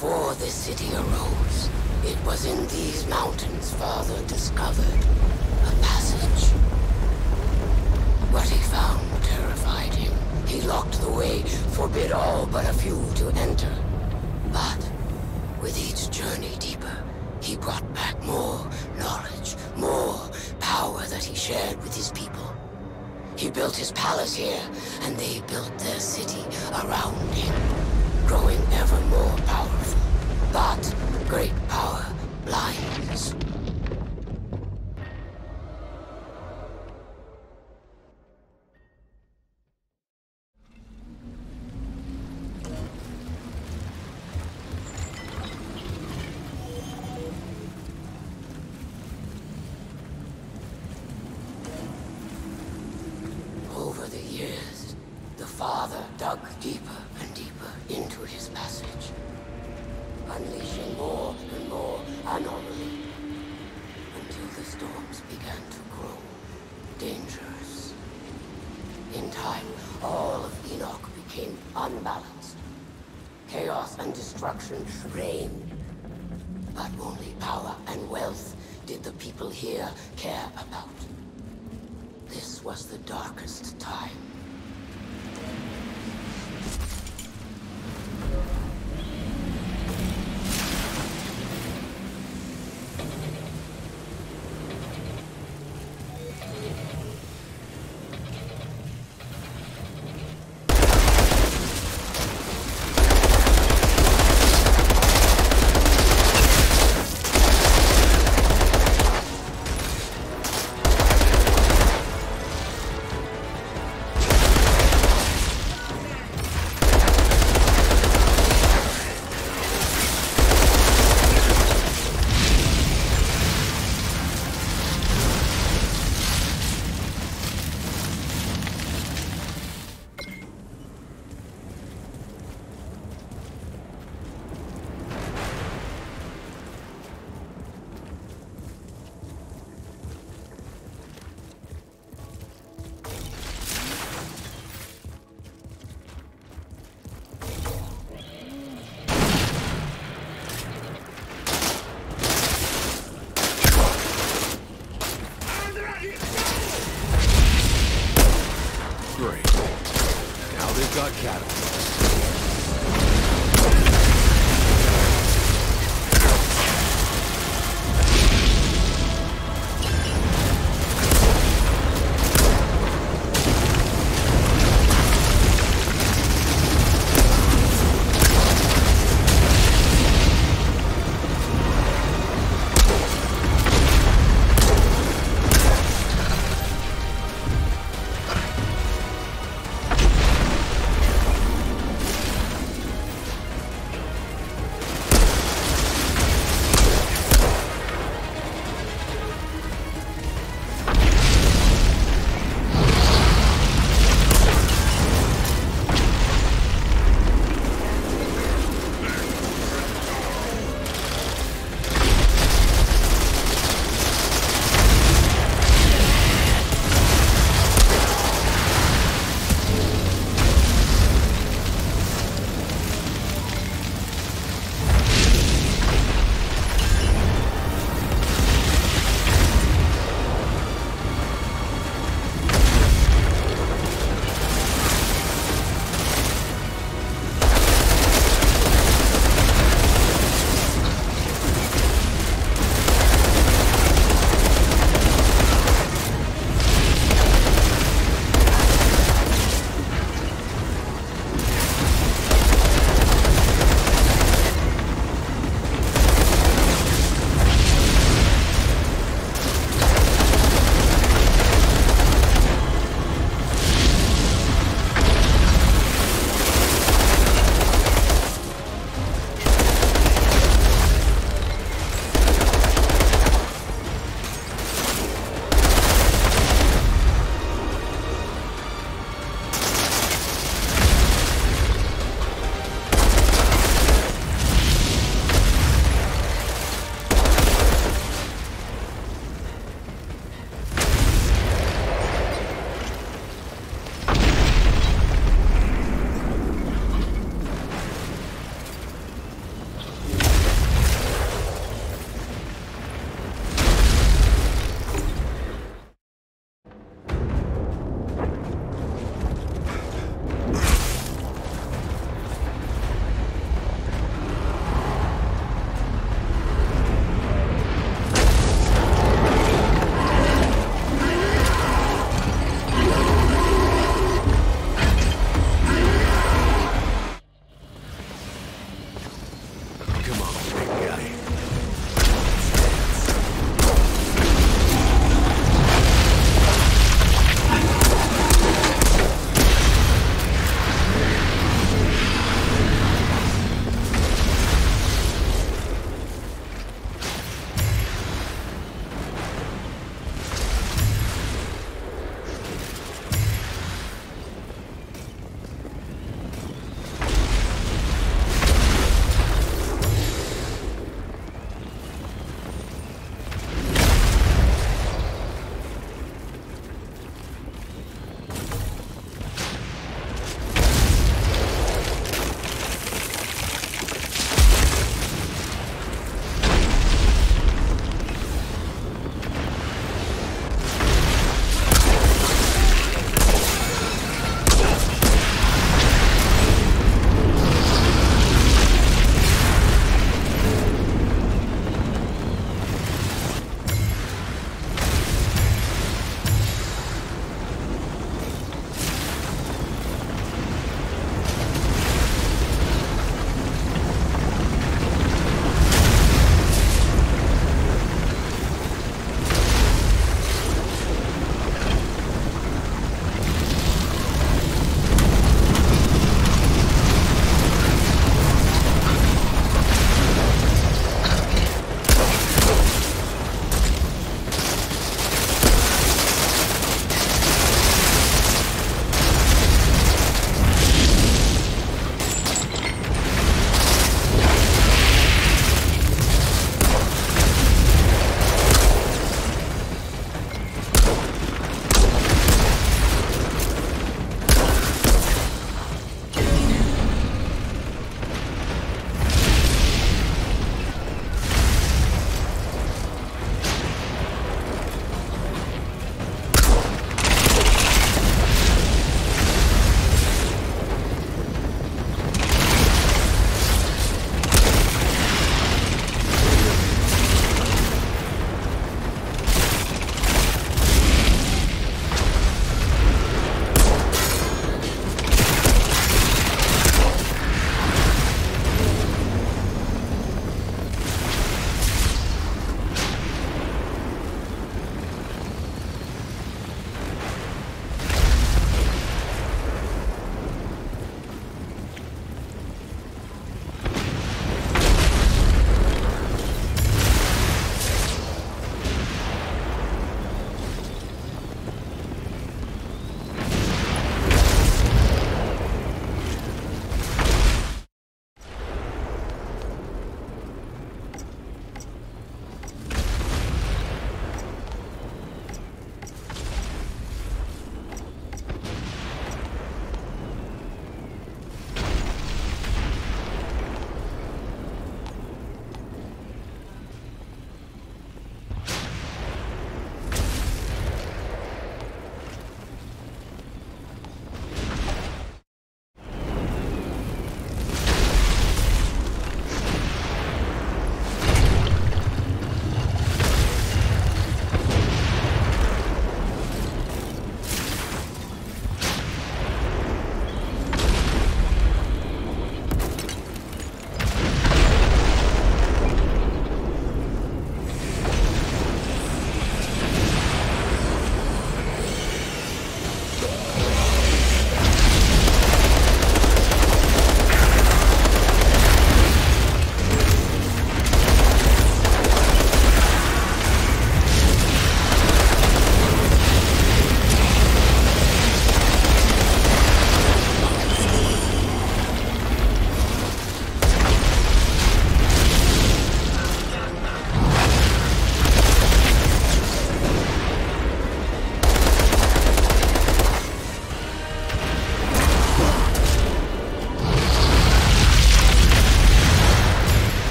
Before this city arose, it was in these mountains Father discovered a passage. What he found terrified him. He locked the way, forbid all but a few to enter. But with each journey deeper, he brought back more knowledge, more power that he shared with his people. He built his palace here, and they built their city around him, growing ever more powerful. But great power blinds. Over the years, the Father dug deeper and deeper into his passage, unleashing more and more anomaly, until the storms began to grow dangerous. In time, all of Enoch became unbalanced. Chaos and destruction reigned, but only power and wealth did the people here care about. This was the darkest time. Got catapults.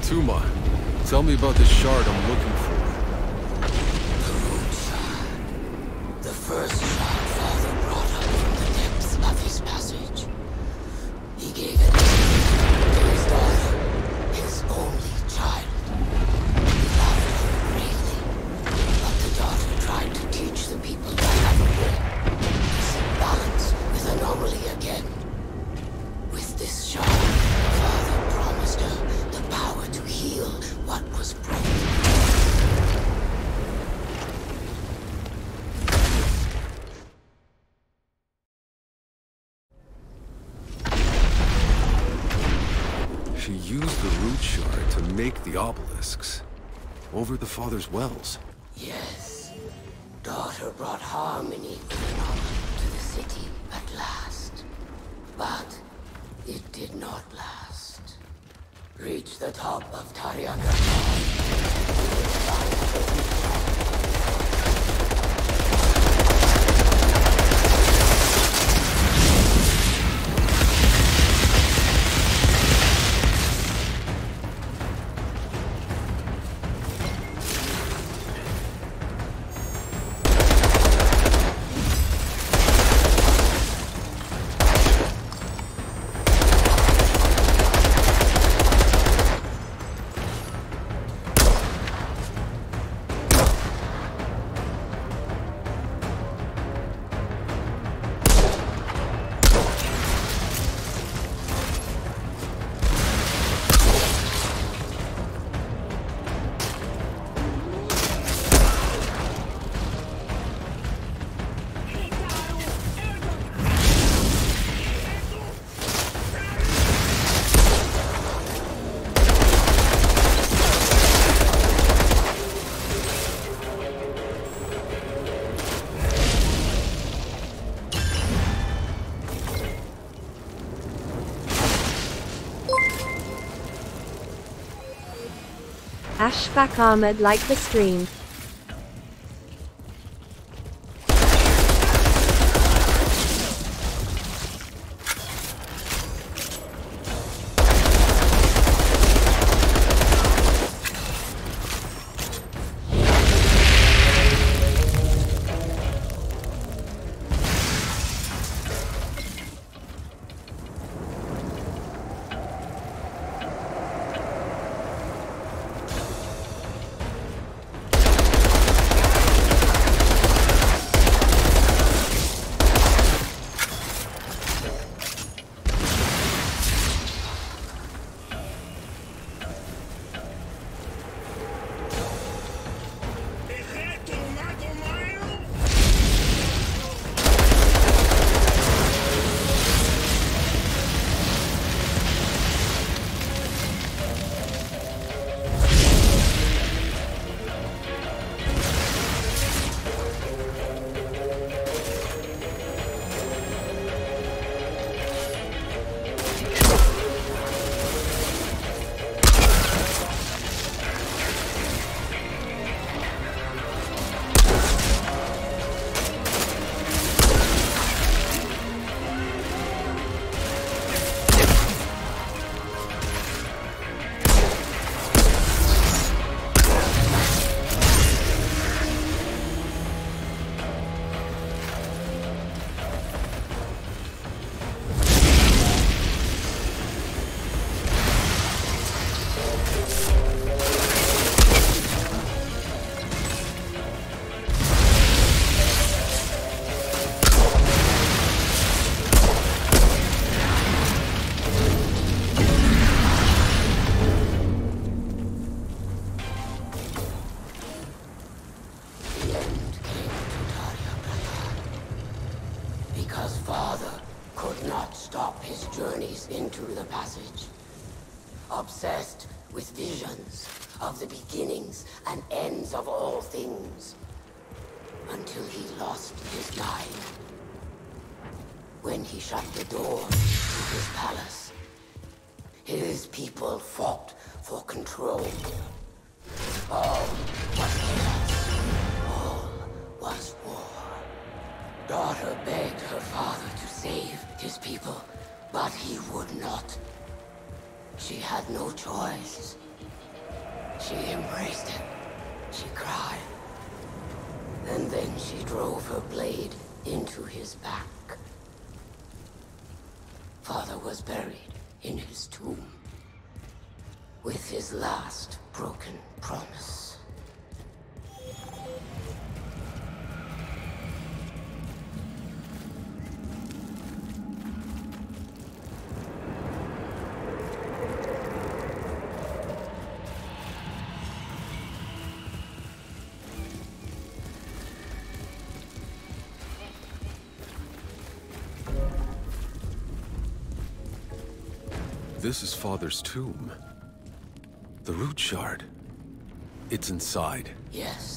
Tuma, tell me about the shard I'm looking for. The root shard. The first shard Father brought up from the depths of his passage. He gave it to his daughter, his only child. He loved her greatly, but the daughter tried to teach the people another way. To seek balance with anomaly again. With this shard, Father promised her the power to heal what was broken. She used the root shard to make the obelisks over the Father's wells. Yes. Daughter brought harmony with anomaly to the city at last. But it did not last. Reach the top of Tariaka. Ashfaq Ahmed liked the stream. Into the passage, obsessed with visions of the beginnings and ends of all things, until he lost his mind. When he shut the door to his palace, his people fought for control. All was chaos. All was war. Daughter begged her father to save his people, but he would not. She had no choice. She embraced him. She cried. And then she drove her blade into his back. Father was buried in his tomb with his last broken promise. This is Father's tomb. The root shard. It's inside. Yes.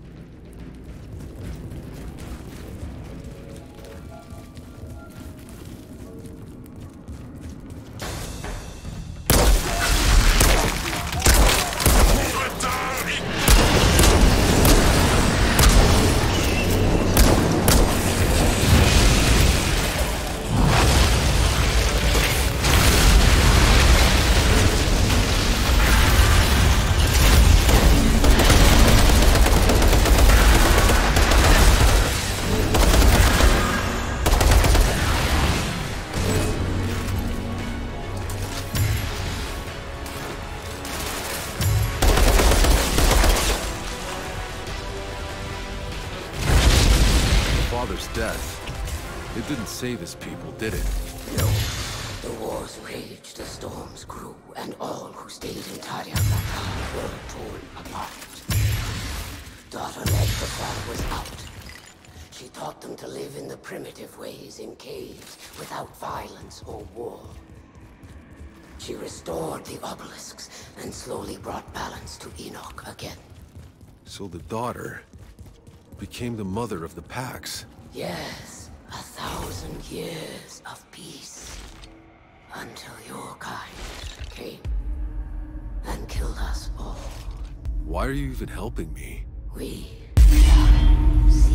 Death. It didn't save his people, did it? No. The wars raged, the storms grew, and all who stayed in Tarjabaka were torn apart. Daughter led, but father was out. She taught them to live in the primitive ways, in caves, without violence or war. She restored the obelisks, and slowly brought balance to Enoch again. So the daughter became the mother of the Pax. Yes, a thousand years of peace. Until your kind came and killed us all. Why are you even helping me? We shall see.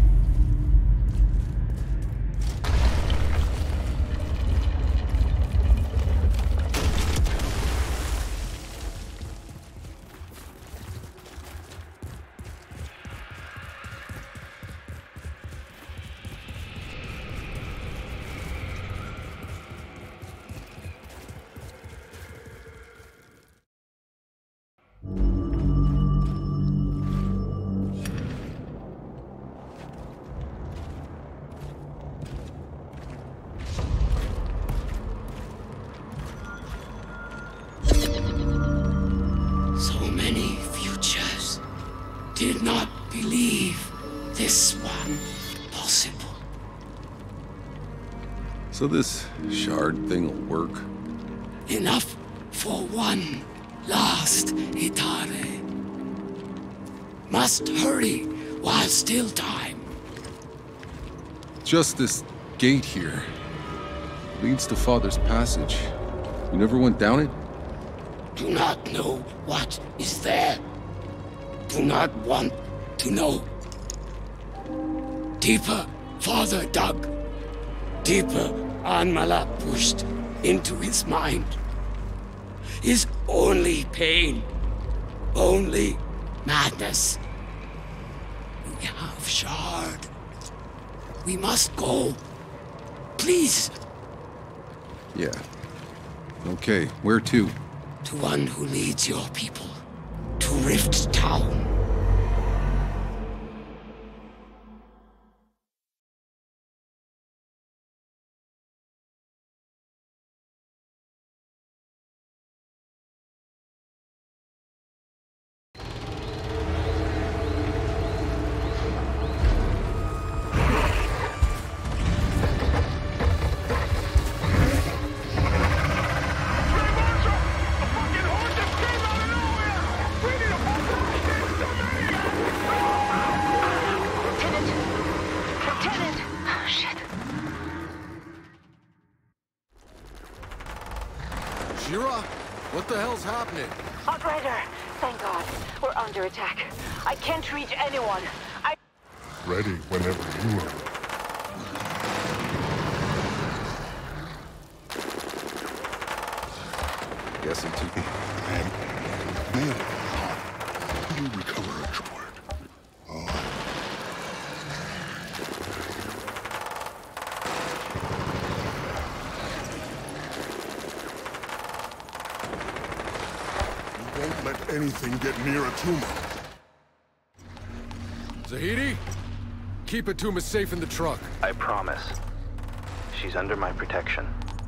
Did not believe this one possible. So this shard thing will work? Enough for one last Hitare. Must hurry while still time. Just this gate here. Leads to Father's passage. You never went down it? Do not know what is there. Do not want to know. Deeper, Father dug. Deeper, Anmala pushed into his mind. Is only pain. Only madness. We have shard. We must go. Please. Yeah. Okay, where to? To one who leads your people. To Rift Town. What the hell's happening? Outrider! Thank God. We're under attack. I can't reach anyone. I... Ready whenever you are. Guessing two. Man, how do you recover a droid? Oh. You won't let anything get near Atuma. Zahedi? Keep Atuma safe in the truck. I promise. She's under my protection.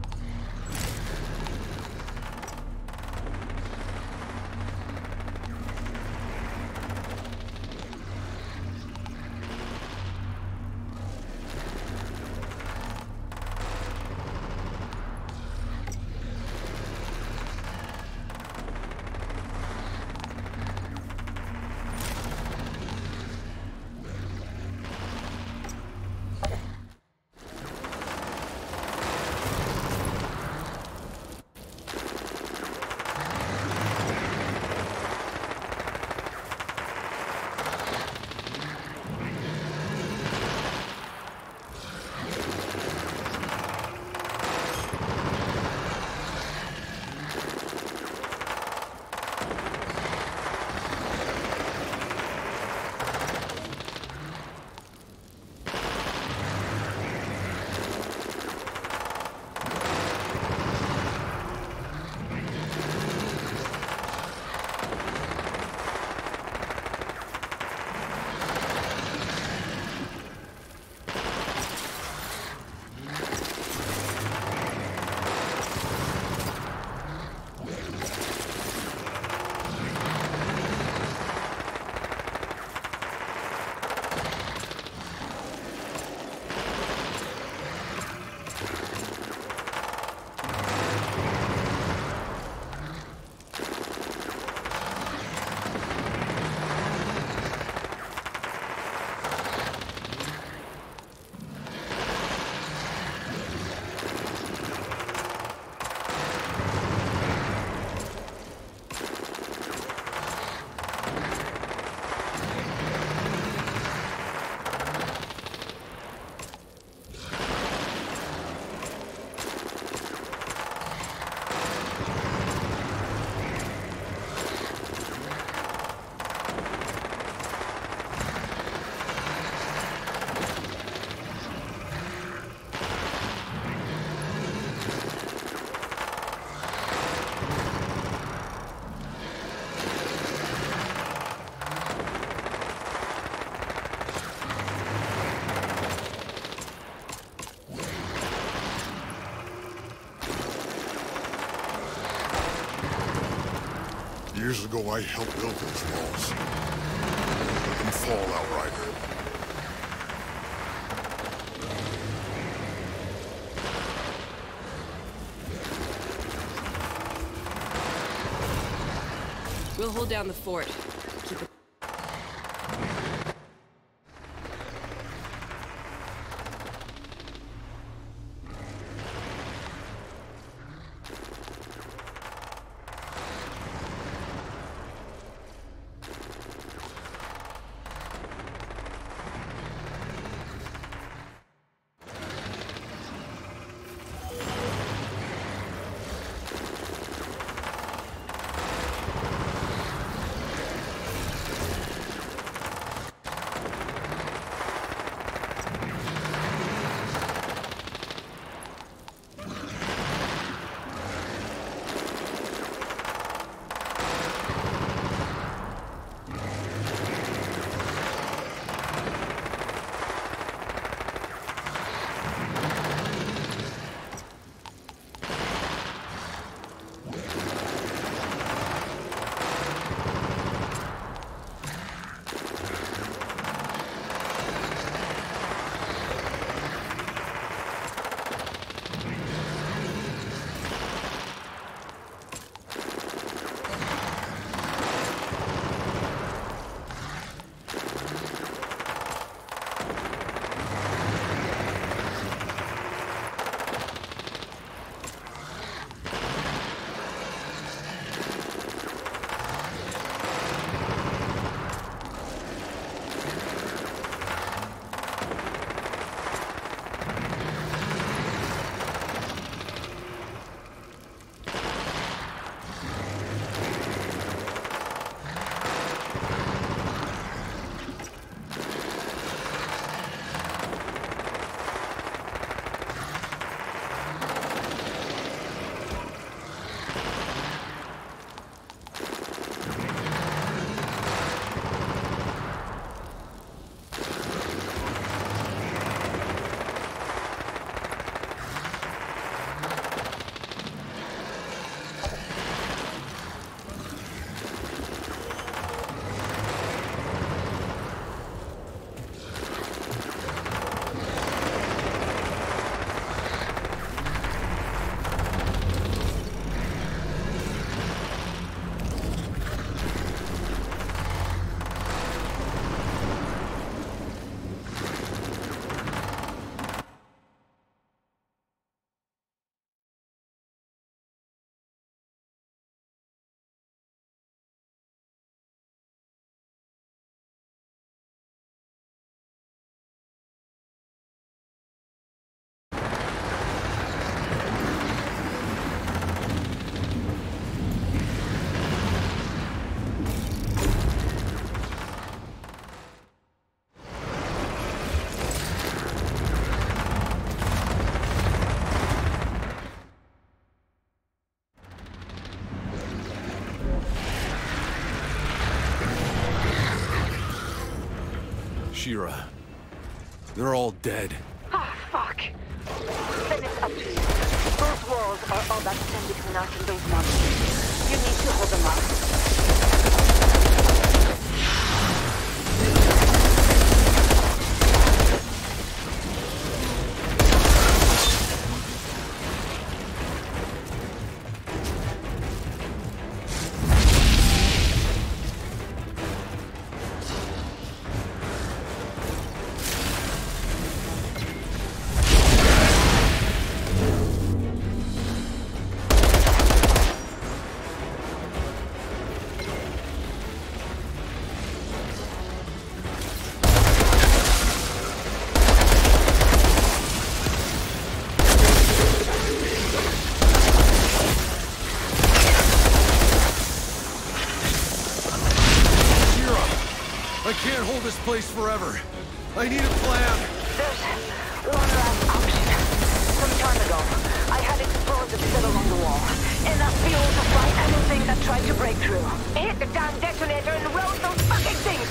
Years ago, I helped build those walls. Let them fall, Outrider. We'll hold down the fort. Keep it. Shira. They're all dead. Ah, fuck. Then it's up to you. Those walls are all that stand between us and those monsters. You need to hold them up. This place forever. I need a plan. There's one last option. Some time ago, I had explosives set along the wall. Enough fuel to fry anything that tried to break through. Hit the damn detonator and roast those fucking things!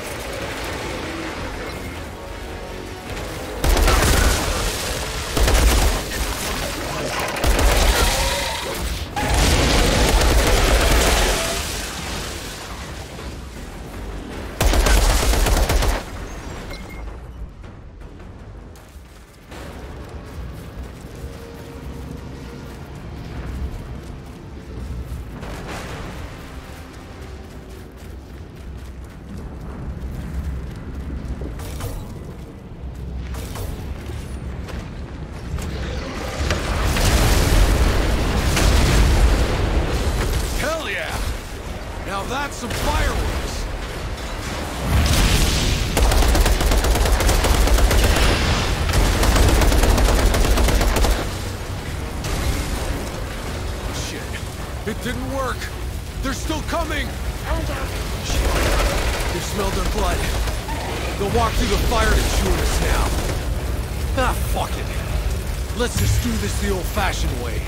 That's some fireworks! Shit. It didn't work! They're still coming! Shit. They smelled their blood. They'll walk through the fire to chew us now. Ah, fuck it. Let's just do this the old-fashioned way.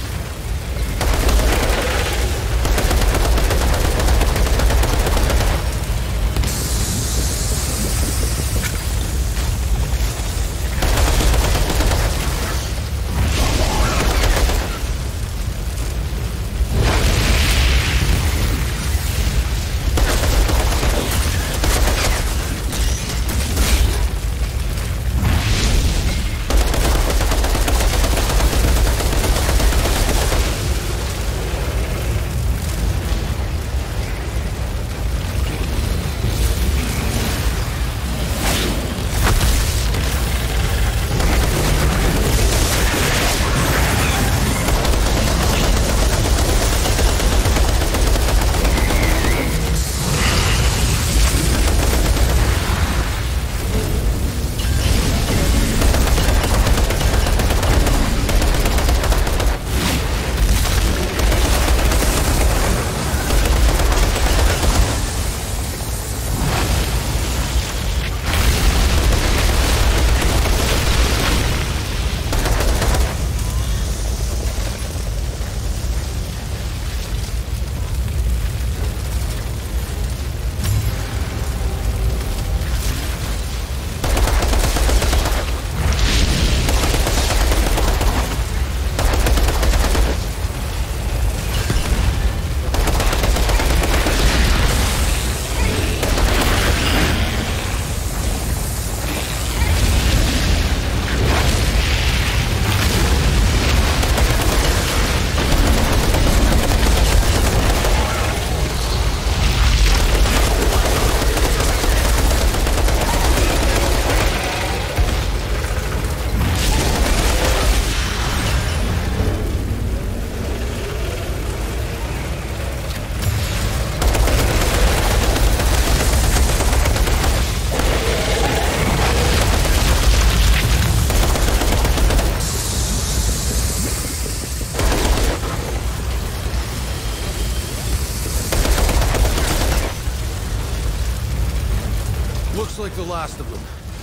Looks like the last of them.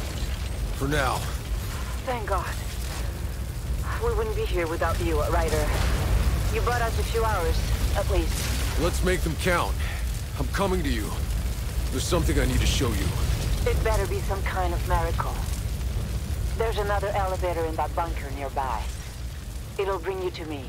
For now. Thank God. We wouldn't be here without you, Ryder. You bought us a few hours, at least. Let's make them count. I'm coming to you. There's something I need to show you. It better be some kind of miracle. There's another elevator in that bunker nearby. It'll bring you to me.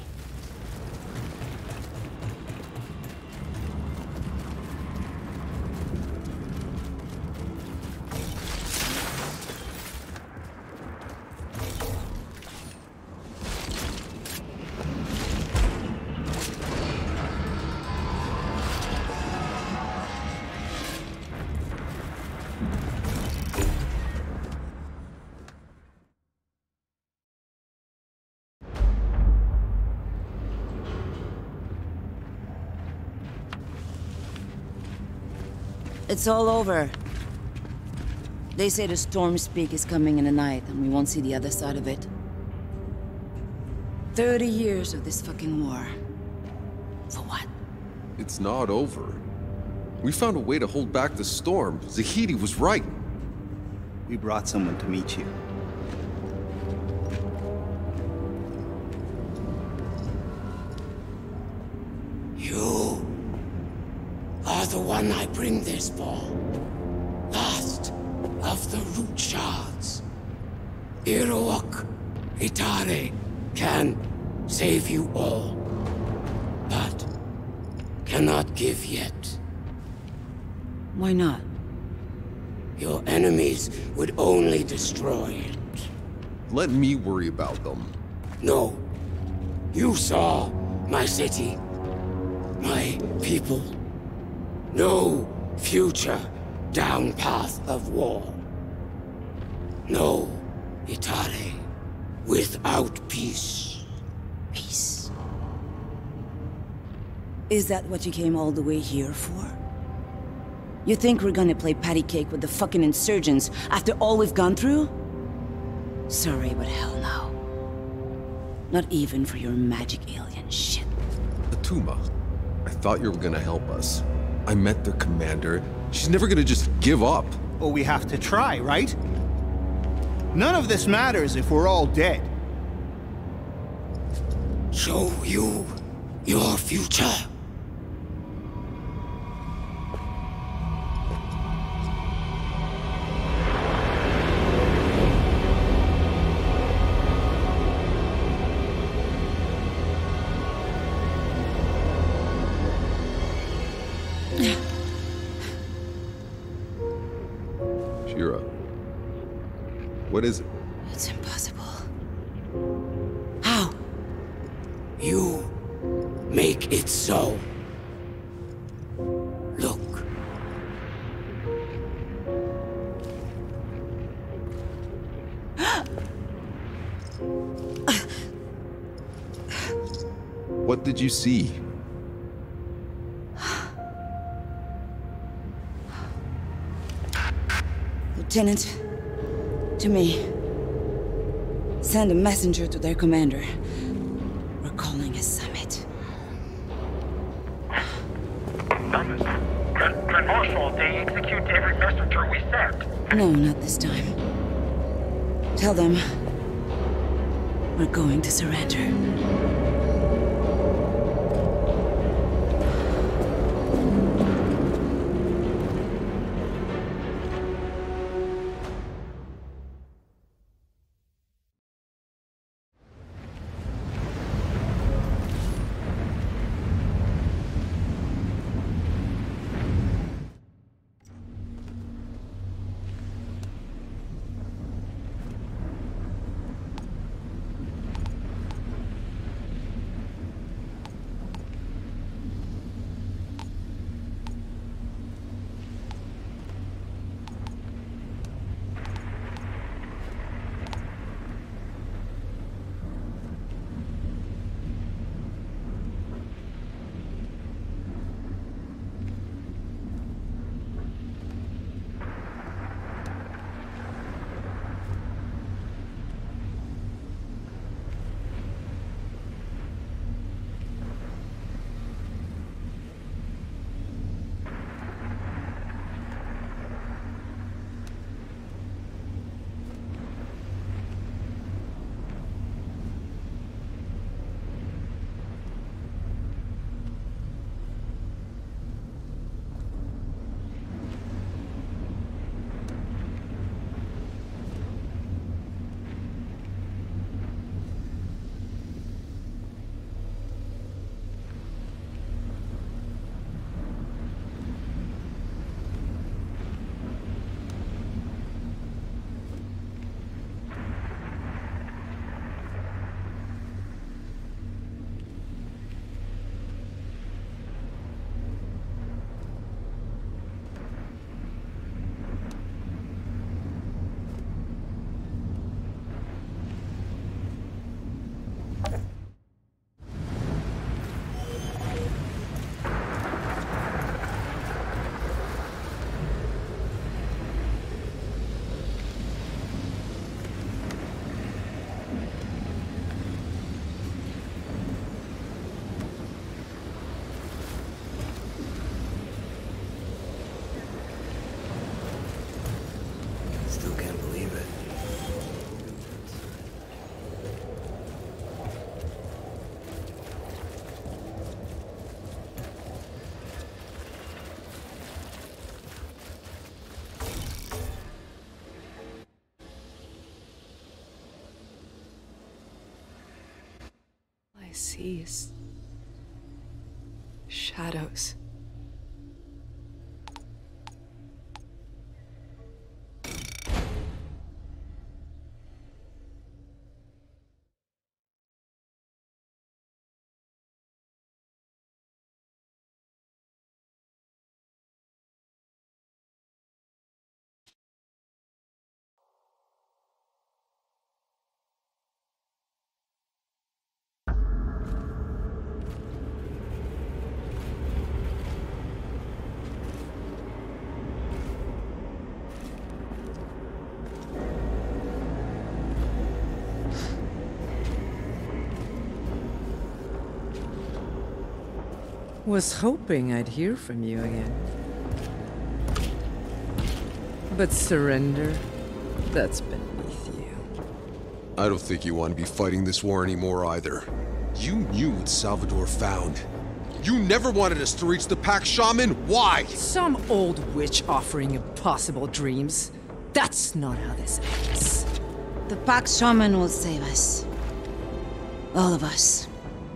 It's all over. They say the Storm's Peak is coming in the night, and we won't see the other side of it. Thirty years of this fucking war. For what? It's not over. We found a way to hold back the storm. Zahedi was right. We brought someone to meet you. You are the one I bring this for. Last of the root shards. Irook Itare can save you all, but cannot give yet. Why not? Your enemies would only destroy it. Let me worry about them. No. You saw my city, my people. No future down path of war. No Itare without peace. Peace? Is that what you came all the way here for? You think we're gonna play patty cake with the fucking insurgents after all we've gone through? Sorry, but hell no. Not even for your magic alien shit. Atuma, I thought you were gonna help us. I met their commander. She's never gonna just give up. Well, we have to try, right? None of this matters if we're all dead. Show you your future. Shira, what is it? It's impossible. How? You make it so. Look. What did you see? Lieutenant, to me. Send a messenger to their commander. We're calling a summit. Nothing. Grand, Grand Marshal, they execute every messenger we send. No, not this time. Tell them we're going to surrender. see is shadows. Was hoping I'd hear from you again. But surrender, that's beneath you. I don't think you want to be fighting this war anymore either. You knew what Salvador found. You never wanted us to reach the Pack Shaman. Why? Some old witch offering impossible dreams. That's not how this ends. The Pack Shaman will save us. All of us.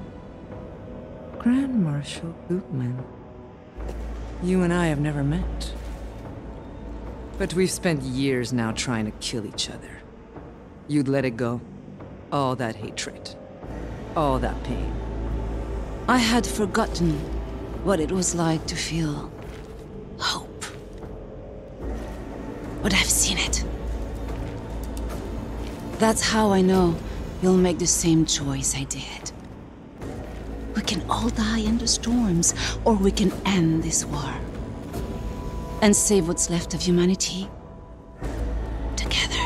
Grand Marshal Bootman. You and I have never met. But we've spent years now trying to kill each other. You'd let it go? All that hatred. All that pain. I had forgotten what it was like to feel hope. But I've seen it. That's how I know you'll make the same choice I did. We can all die in the storms, or we can end this war. And save what's left of humanity. Together.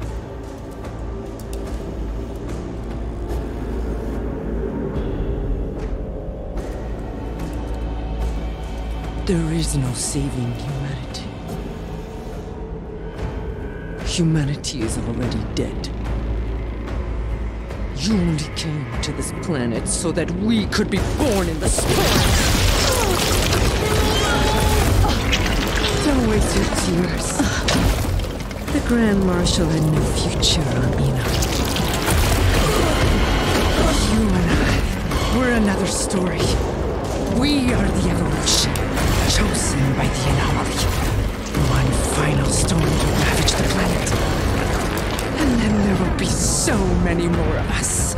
There is no saving humanity. Humanity is already dead. You only came to this planet so that we could be born in the spores! Don't waste your tears. The Grand Marshal had no future on Enoch. You and I, we're another story. We are the evolution, chosen by the anomaly. One final storm will ravage the planet. And then there will be so many more of us.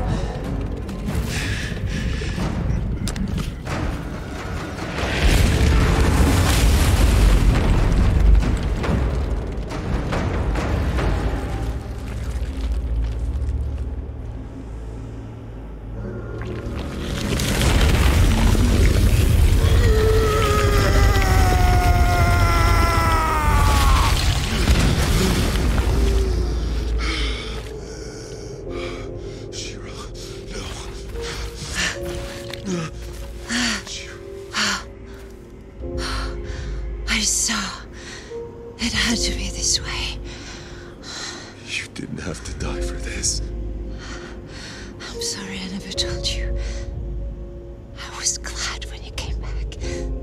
I saw it had to be this way. You didn't have to die for this. I'm sorry I never told you. I was glad when you came back.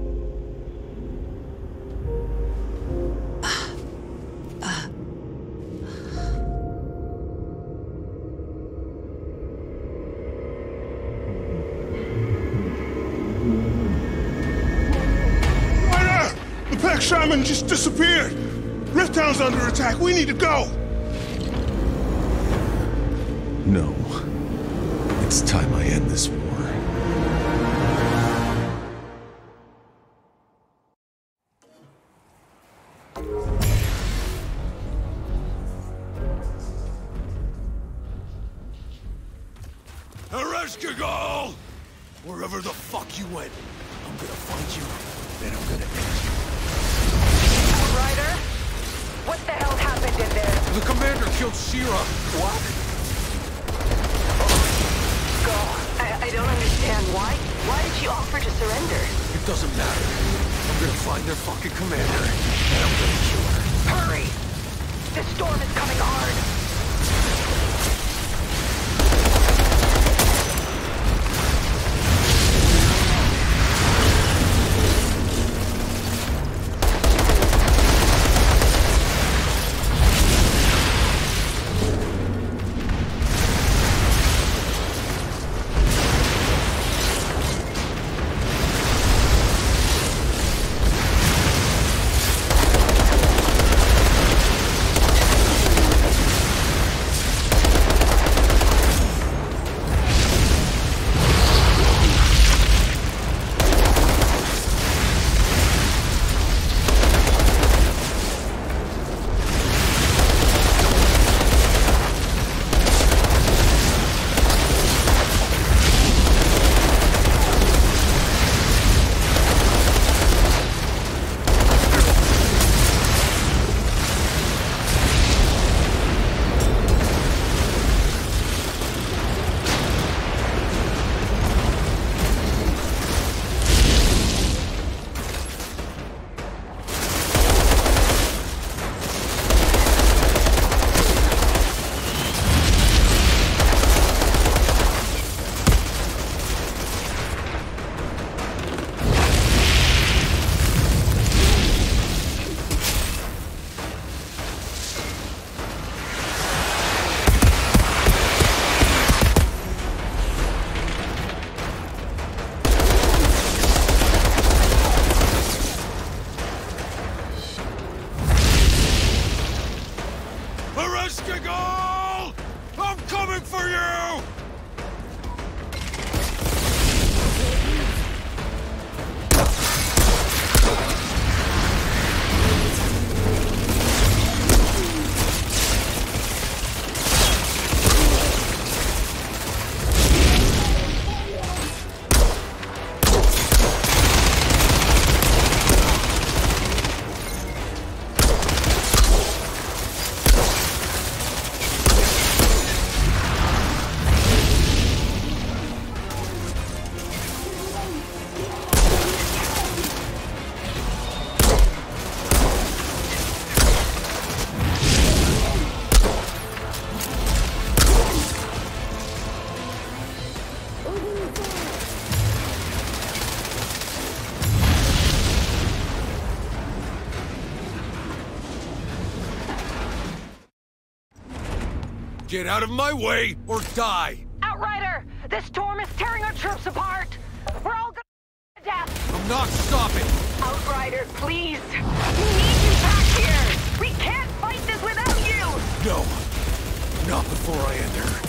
Uh, uh. Ryder! The Pack Shaman just disappeared! Rift Town's under attack. We need to go! No. It's time I end this war. Ereshkigal! Wherever the fuck you went, I'm gonna find you, and I'm gonna end you. Ryder? What the hell happened in there? The commander killed Shira. What? Go. I, I don't understand. Why? Why did she offer to surrender? It doesn't matter. I'm gonna find their fucking commander, and I'm gonna kill her. Hurry! The storm is coming hard. Get out of my way, or die! Outrider! This storm is tearing our troops apart! We're all gonna to death! I'm not stopping! Outrider, please! We need you back here! We can't fight this without you! No! Not before I enter.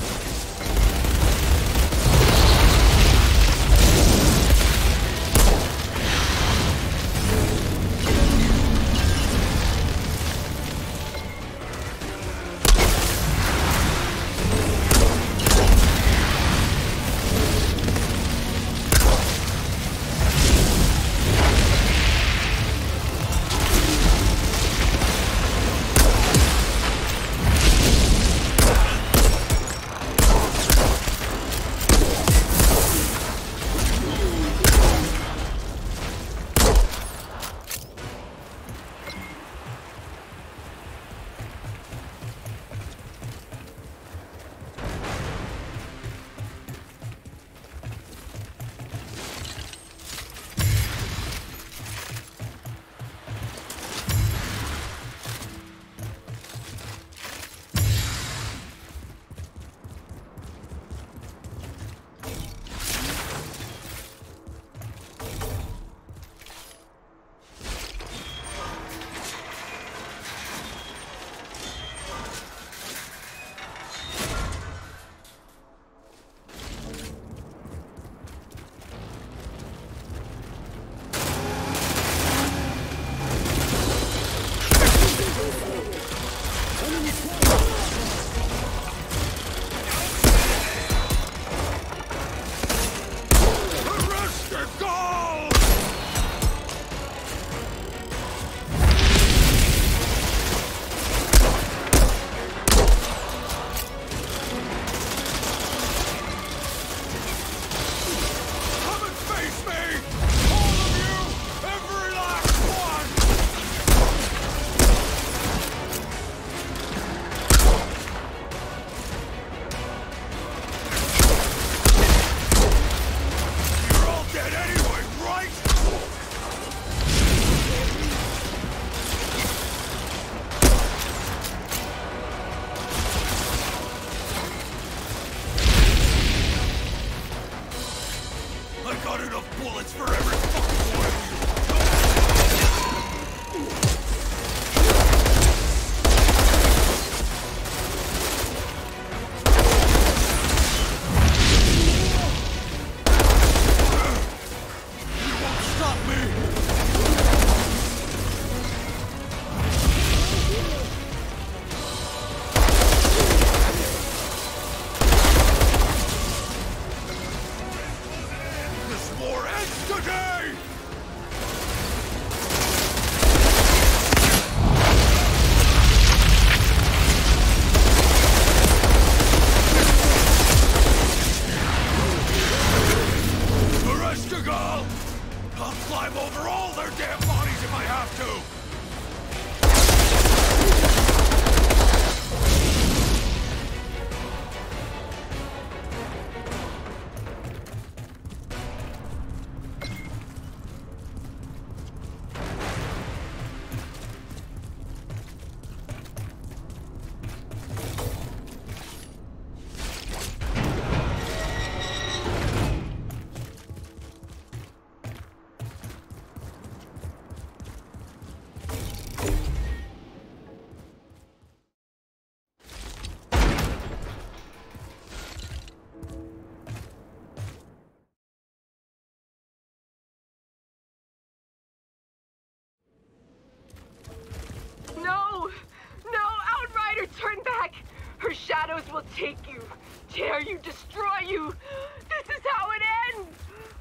Her shadows will take you, tear you, destroy you. This is how it ends.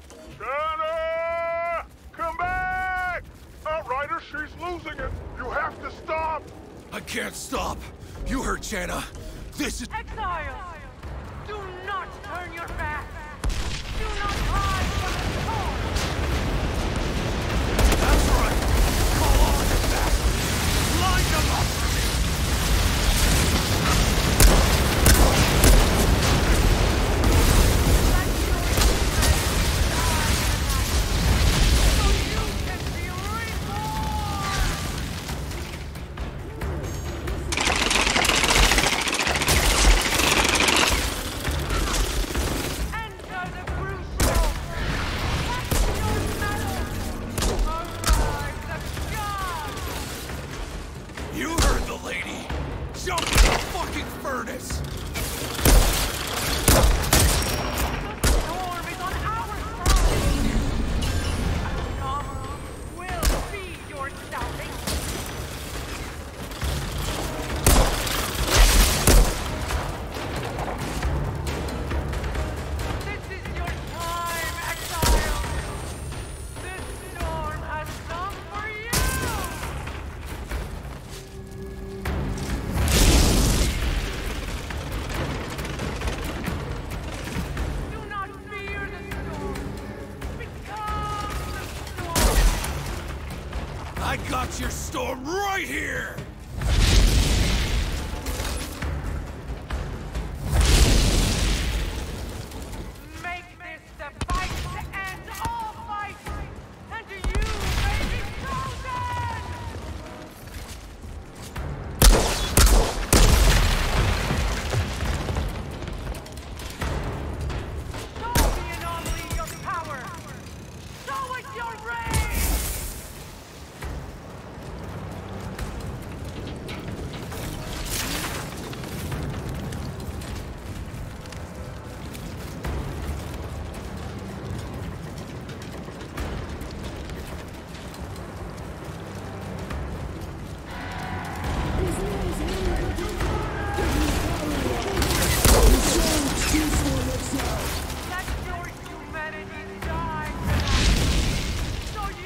Shanna! Come back! Outrider, she's losing it. You have to stop. I can't stop. You heard Shanna. This is... Exile! Do not turn your back. Do not hide from the storm. That's right. Call on your bastards. Line them up for me. I got your storm right here! Make this the fight to end all fights! And you may be chosen! Show the anomaly your power! Show it your rage! Let your humanity die tonight, so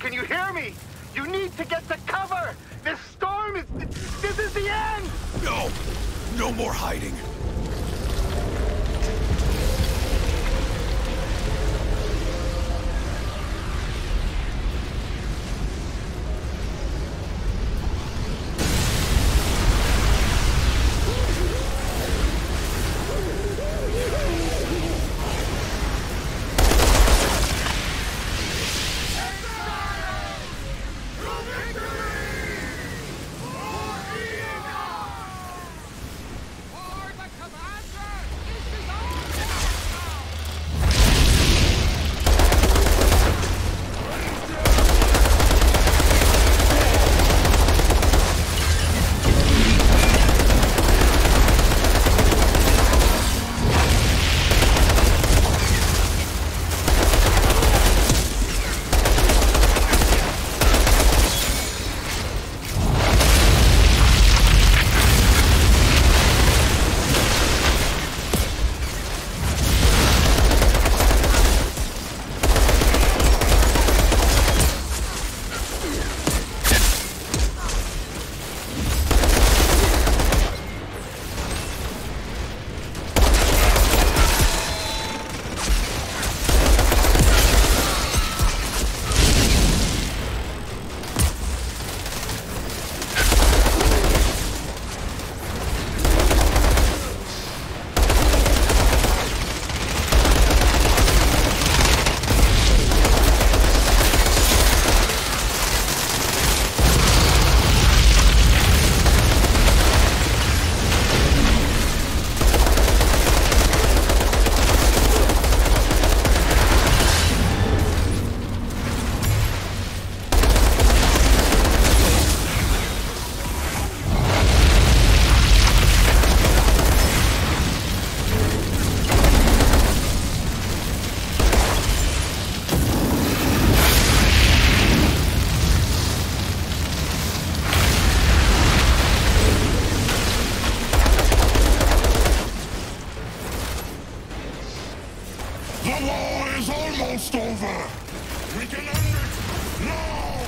Can you hear me? You need to get to cover! This storm is... This is the end! No! No more hiding! almost over! We can end it now!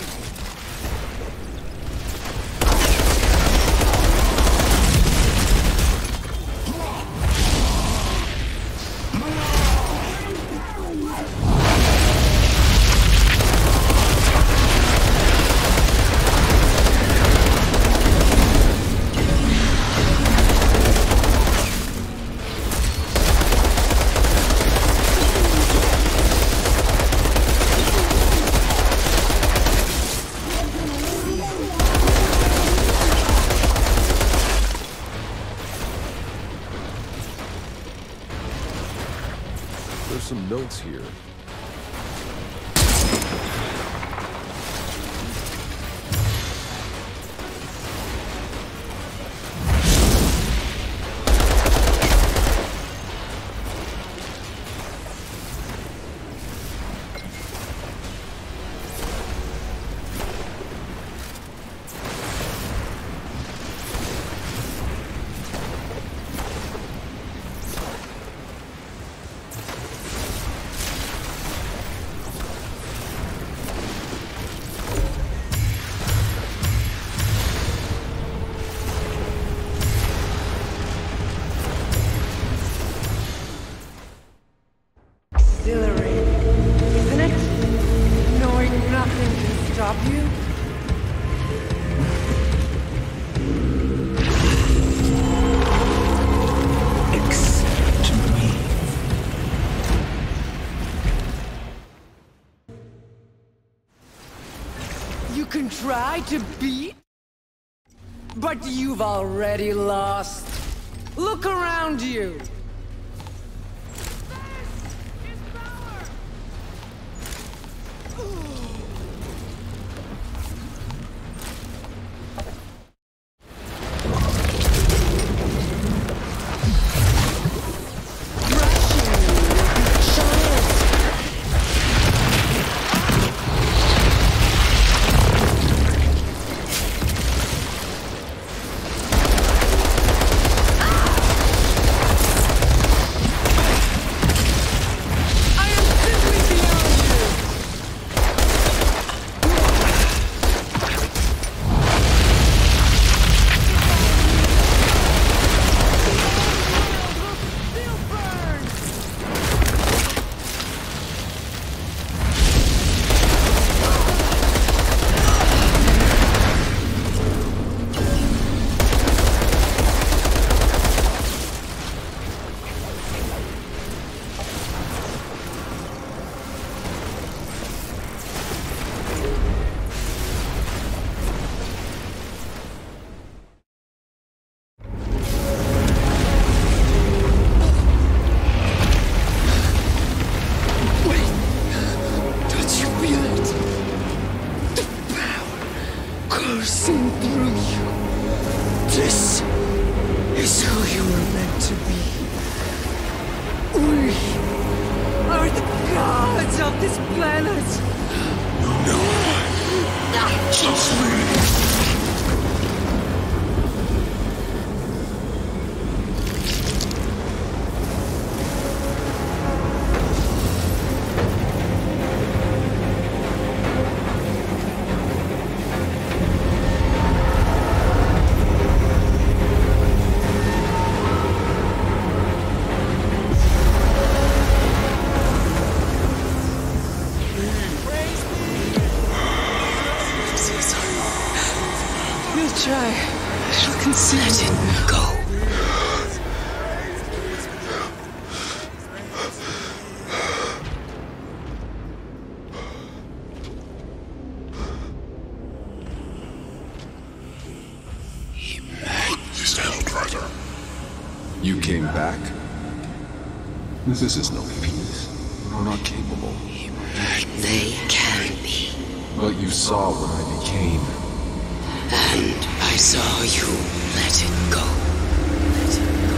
There's some notes here. Exhilarating, isn't it? Knowing nothing can stop you? Except me. You can try to beat, but you've already lost. Look around you. planet! No. Just leave. Try. I shall concede. Let it go. He made this Hellrider. You came back? This is no peace. We're not capable. They can be. But you saw what I became. And I saw you let it go. Let it go.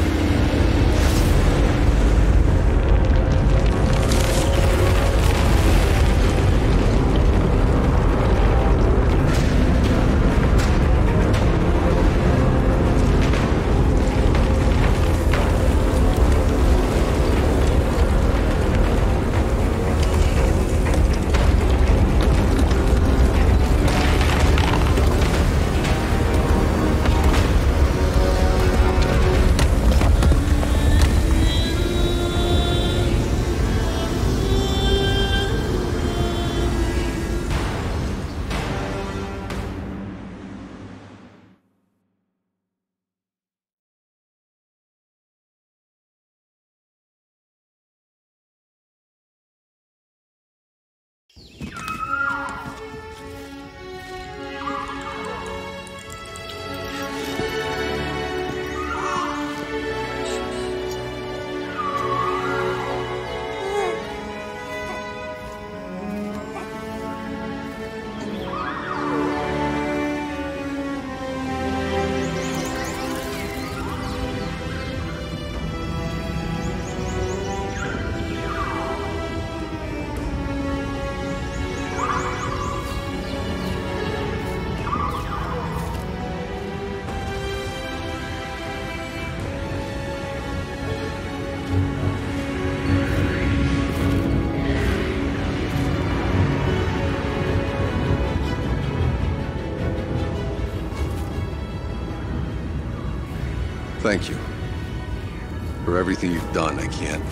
Thank you. For everything you've done, I can't.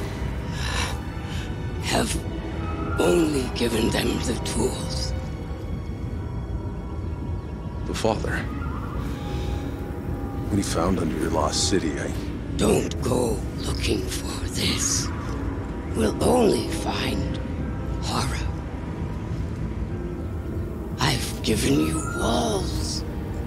Have only given them the tools. The father. When he found under your lost city, I... Don't go looking for this. We'll only find horror. I've given you walls.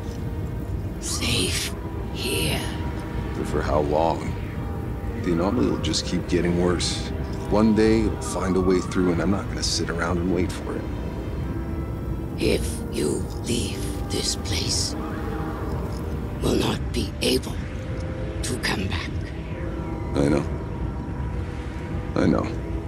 Safe here. But for how long? The anomaly will just keep getting worse. One day, it'll find a way through, and I'm not gonna sit around and wait for it. If you leave this place, we'll not be able to come back. I know. I know.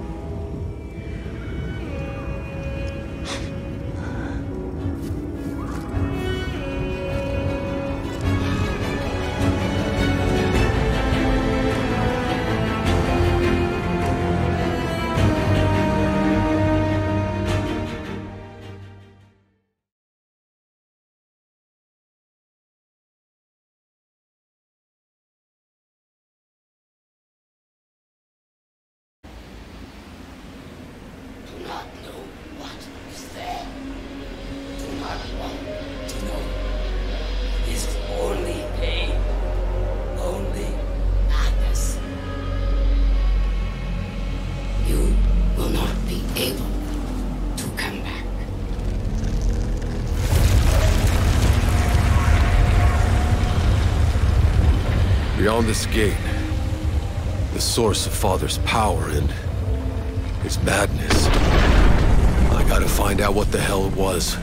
Beyond this gate, the source of Father's power and his madness. I gotta find out what the hell it was.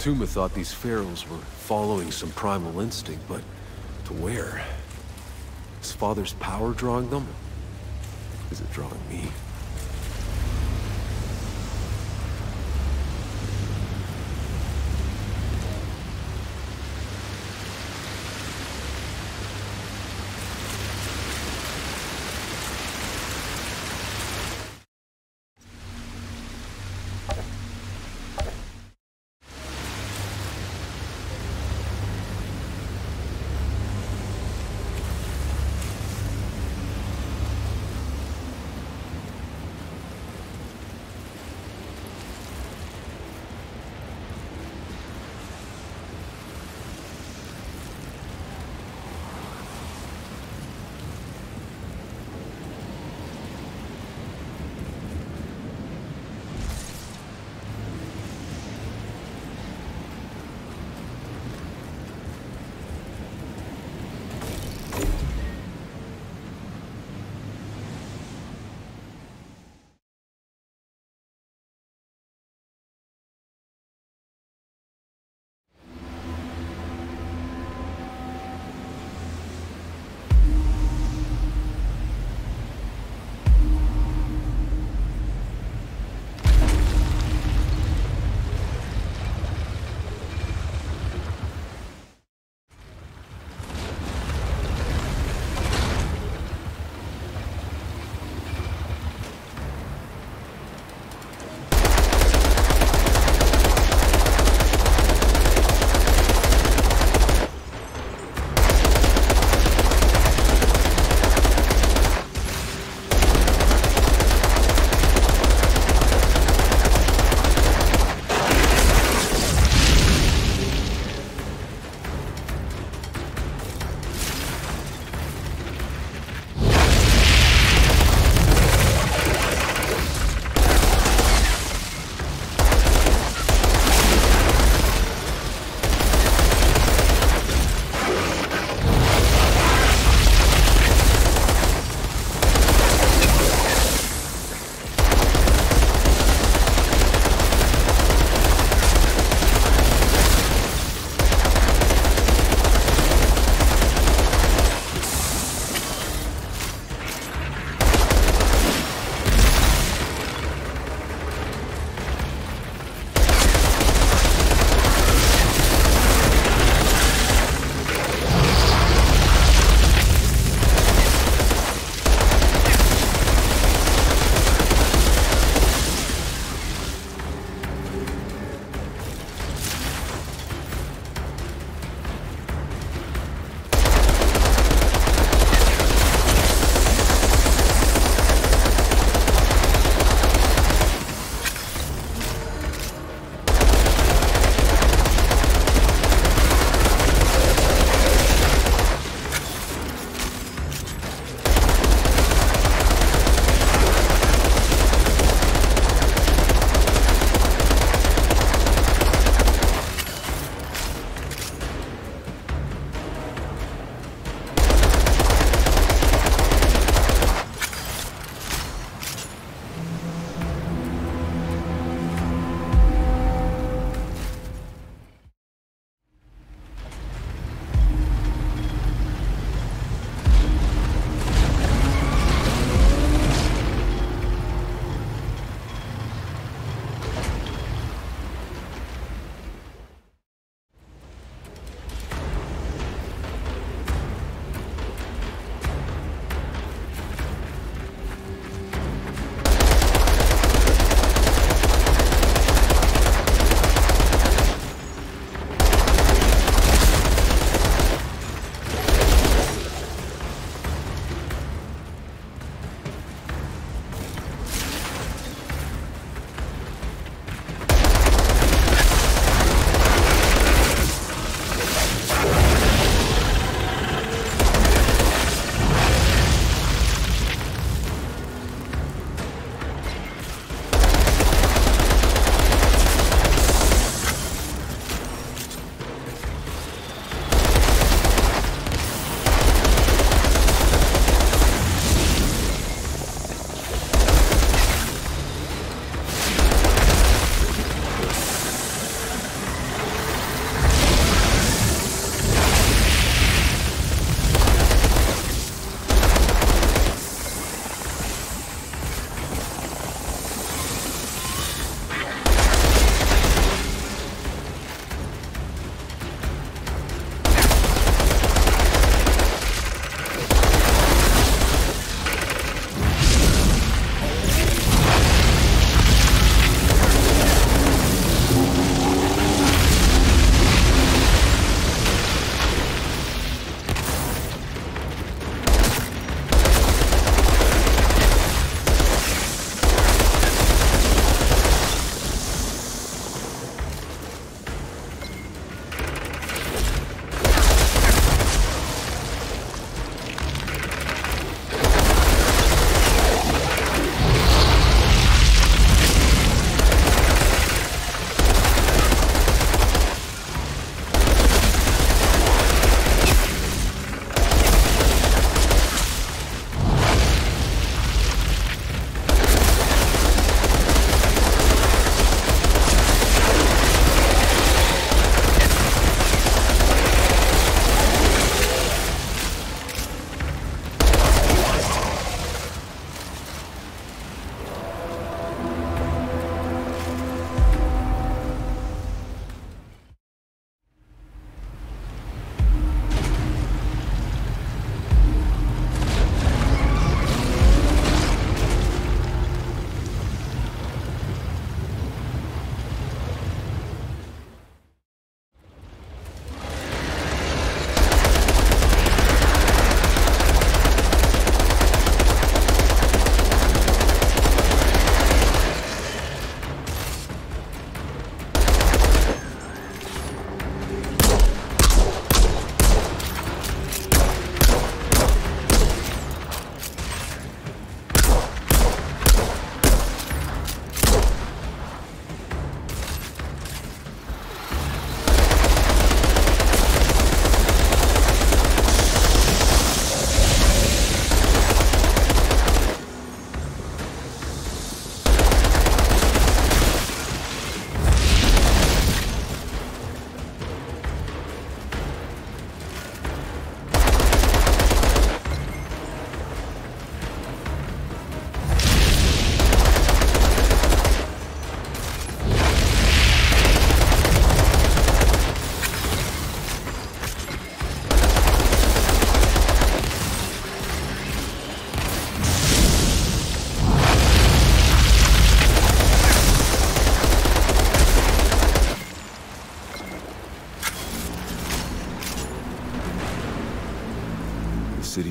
Tuma thought these pharaohs were following some primal instinct, but to where? Is Father's power drawing them? Is it drawing me?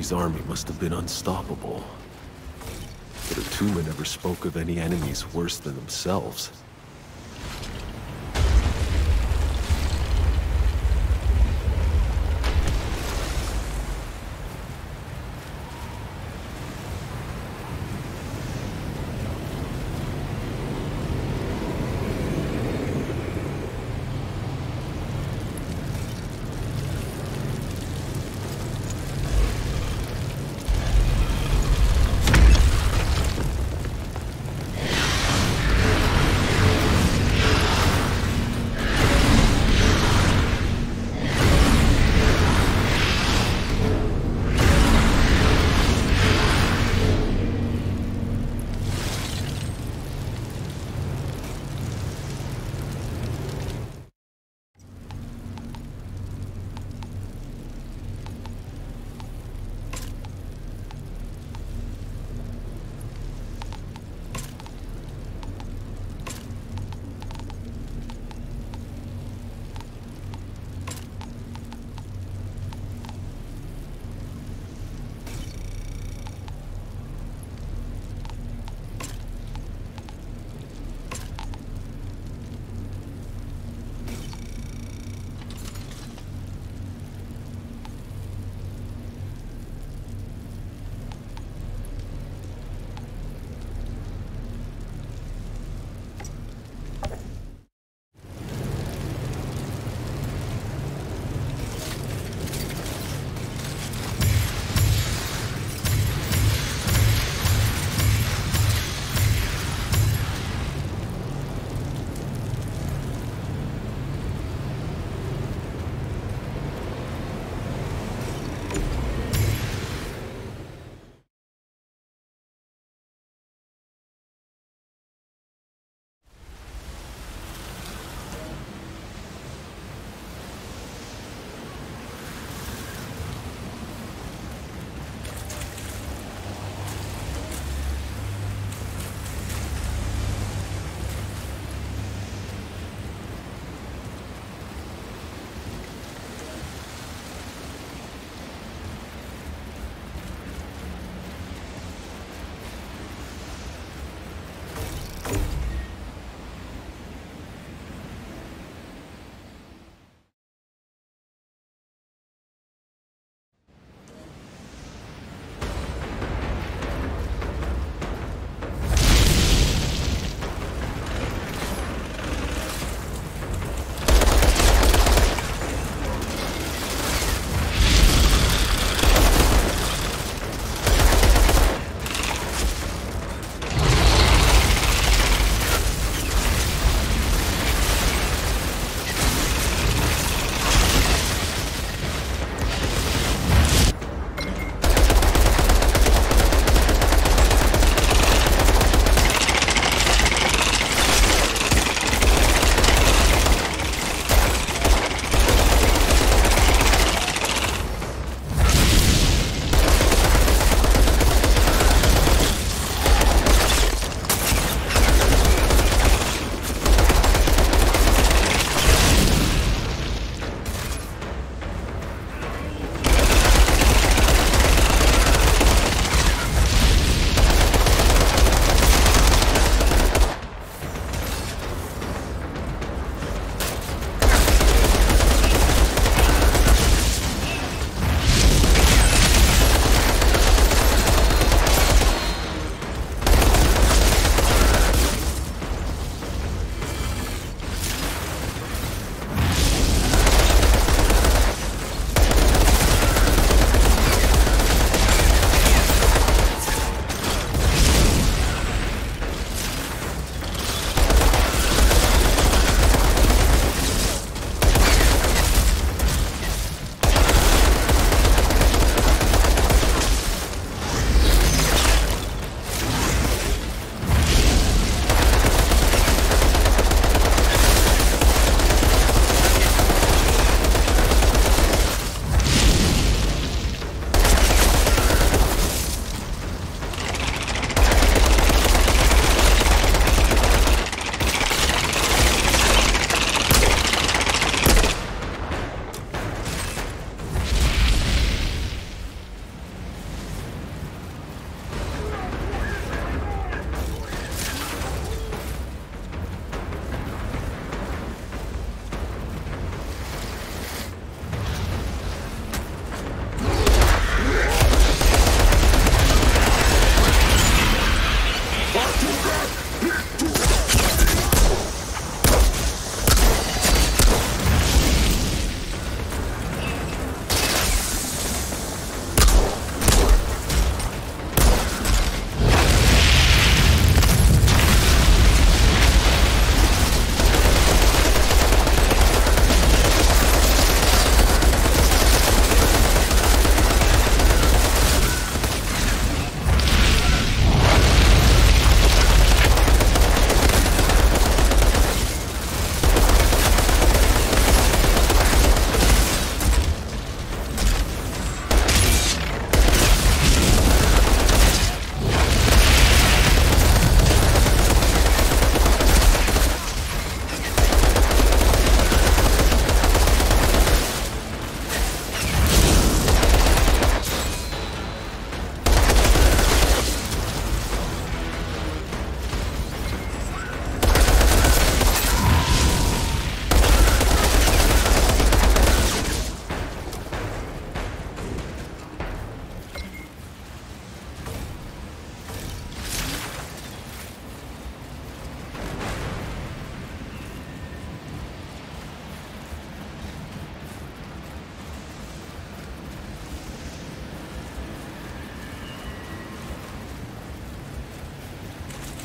Kennedy's army must have been unstoppable. But Atuma never spoke of any enemies worse than themselves.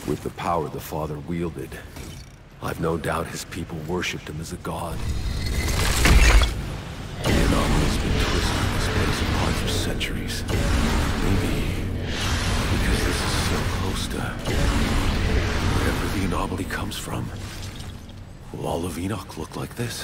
With the power the Father wielded, I've no doubt his people worshipped him as a god. The anomaly's been twisting this place apart for centuries. Maybe because this is so close to wherever the anomaly comes from. Will all of Enoch look like this?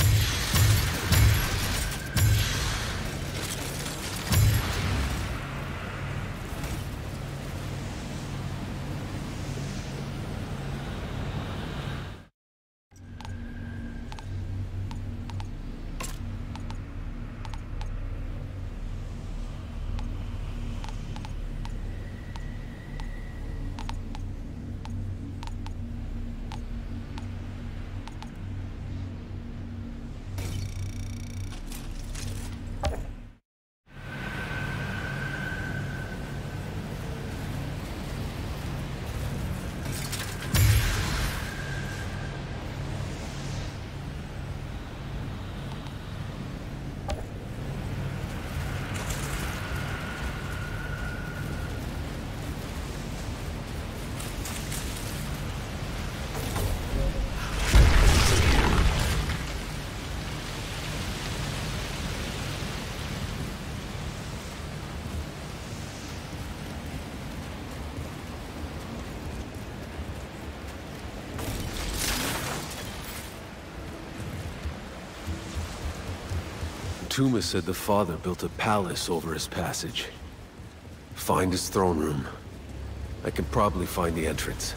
Tuma said the Father built a palace over his passage. Find his throne room. I can probably find the entrance.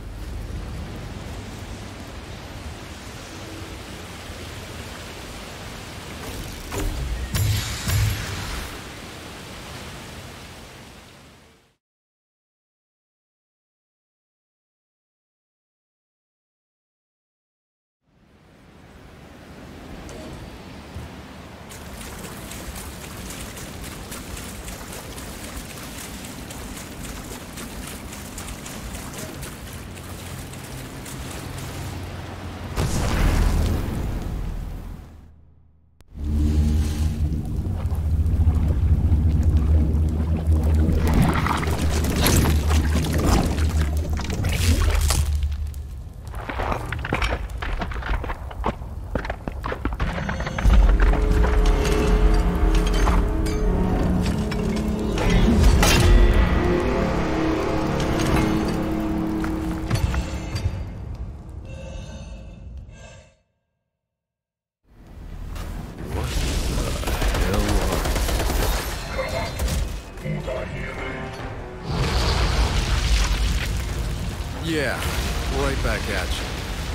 Yeah, right back at you.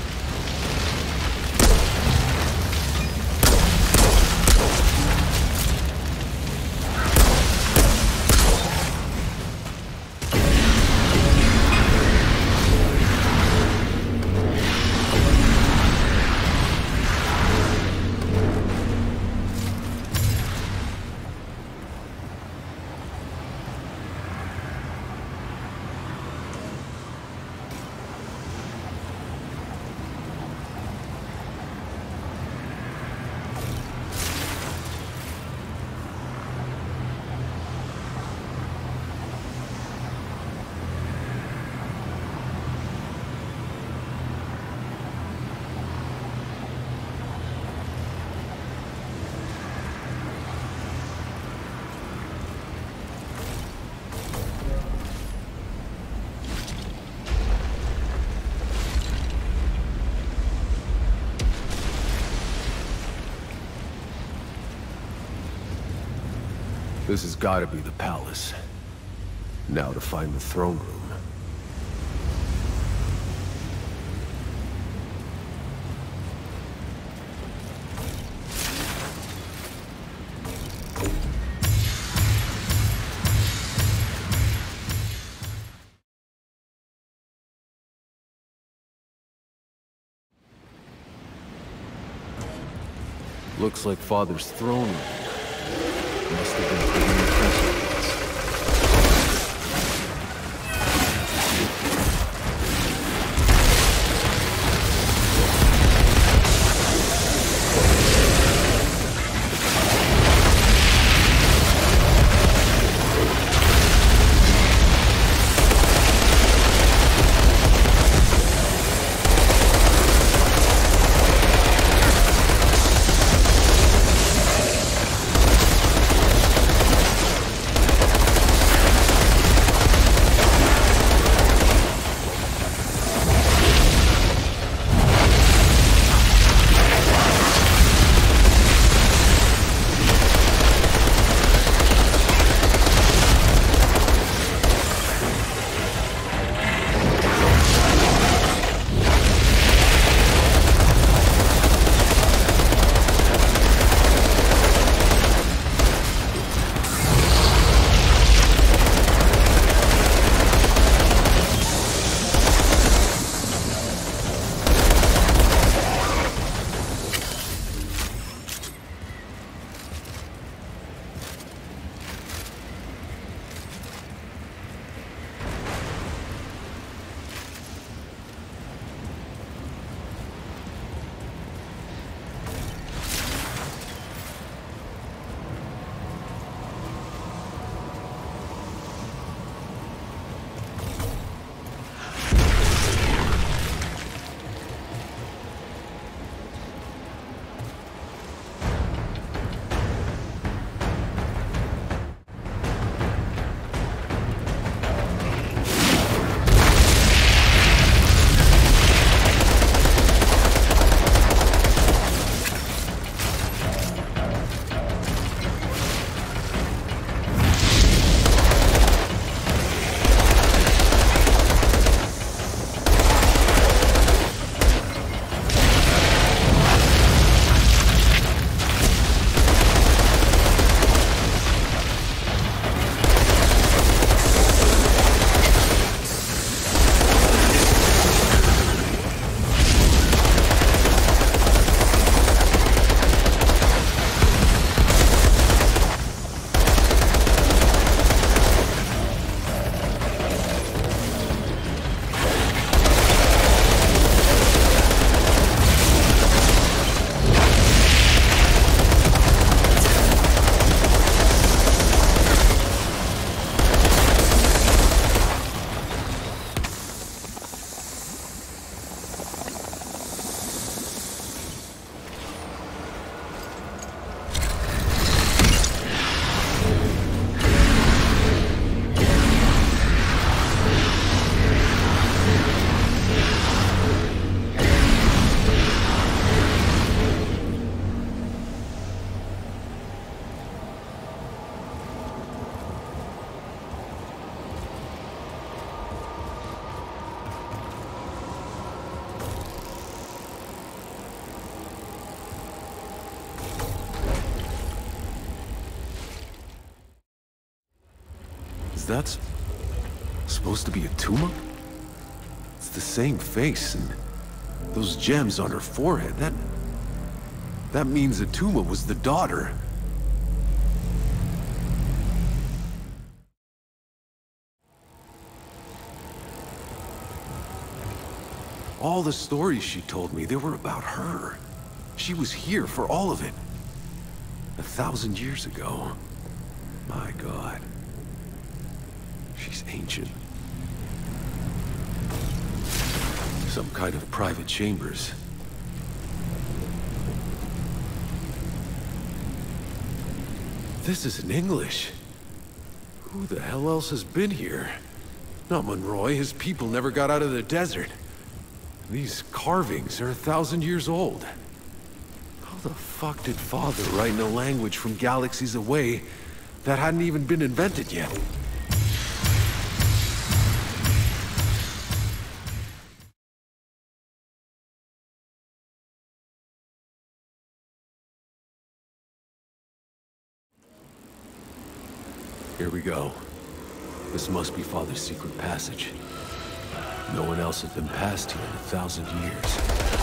This has got to be the palace. Now to find the throne room. Looks like Father's throne room. Must have been pretty impressive. that's supposed to be a Tuma? It's the same face and those gems on her forehead. That... That means Atuma was the daughter. All the stories she told me, they were about her. She was here for all of it. A thousand years ago. My God. She's ancient. Some kind of private chambers. This is in English. Who the hell else has been here? Not Monroy. His people never got out of the desert. These carvings are a thousand years old. How the fuck did Father write in a language from galaxies away that hadn't even been invented yet? Here we go. This must be Father's secret passage. No one else has been past here in a thousand years.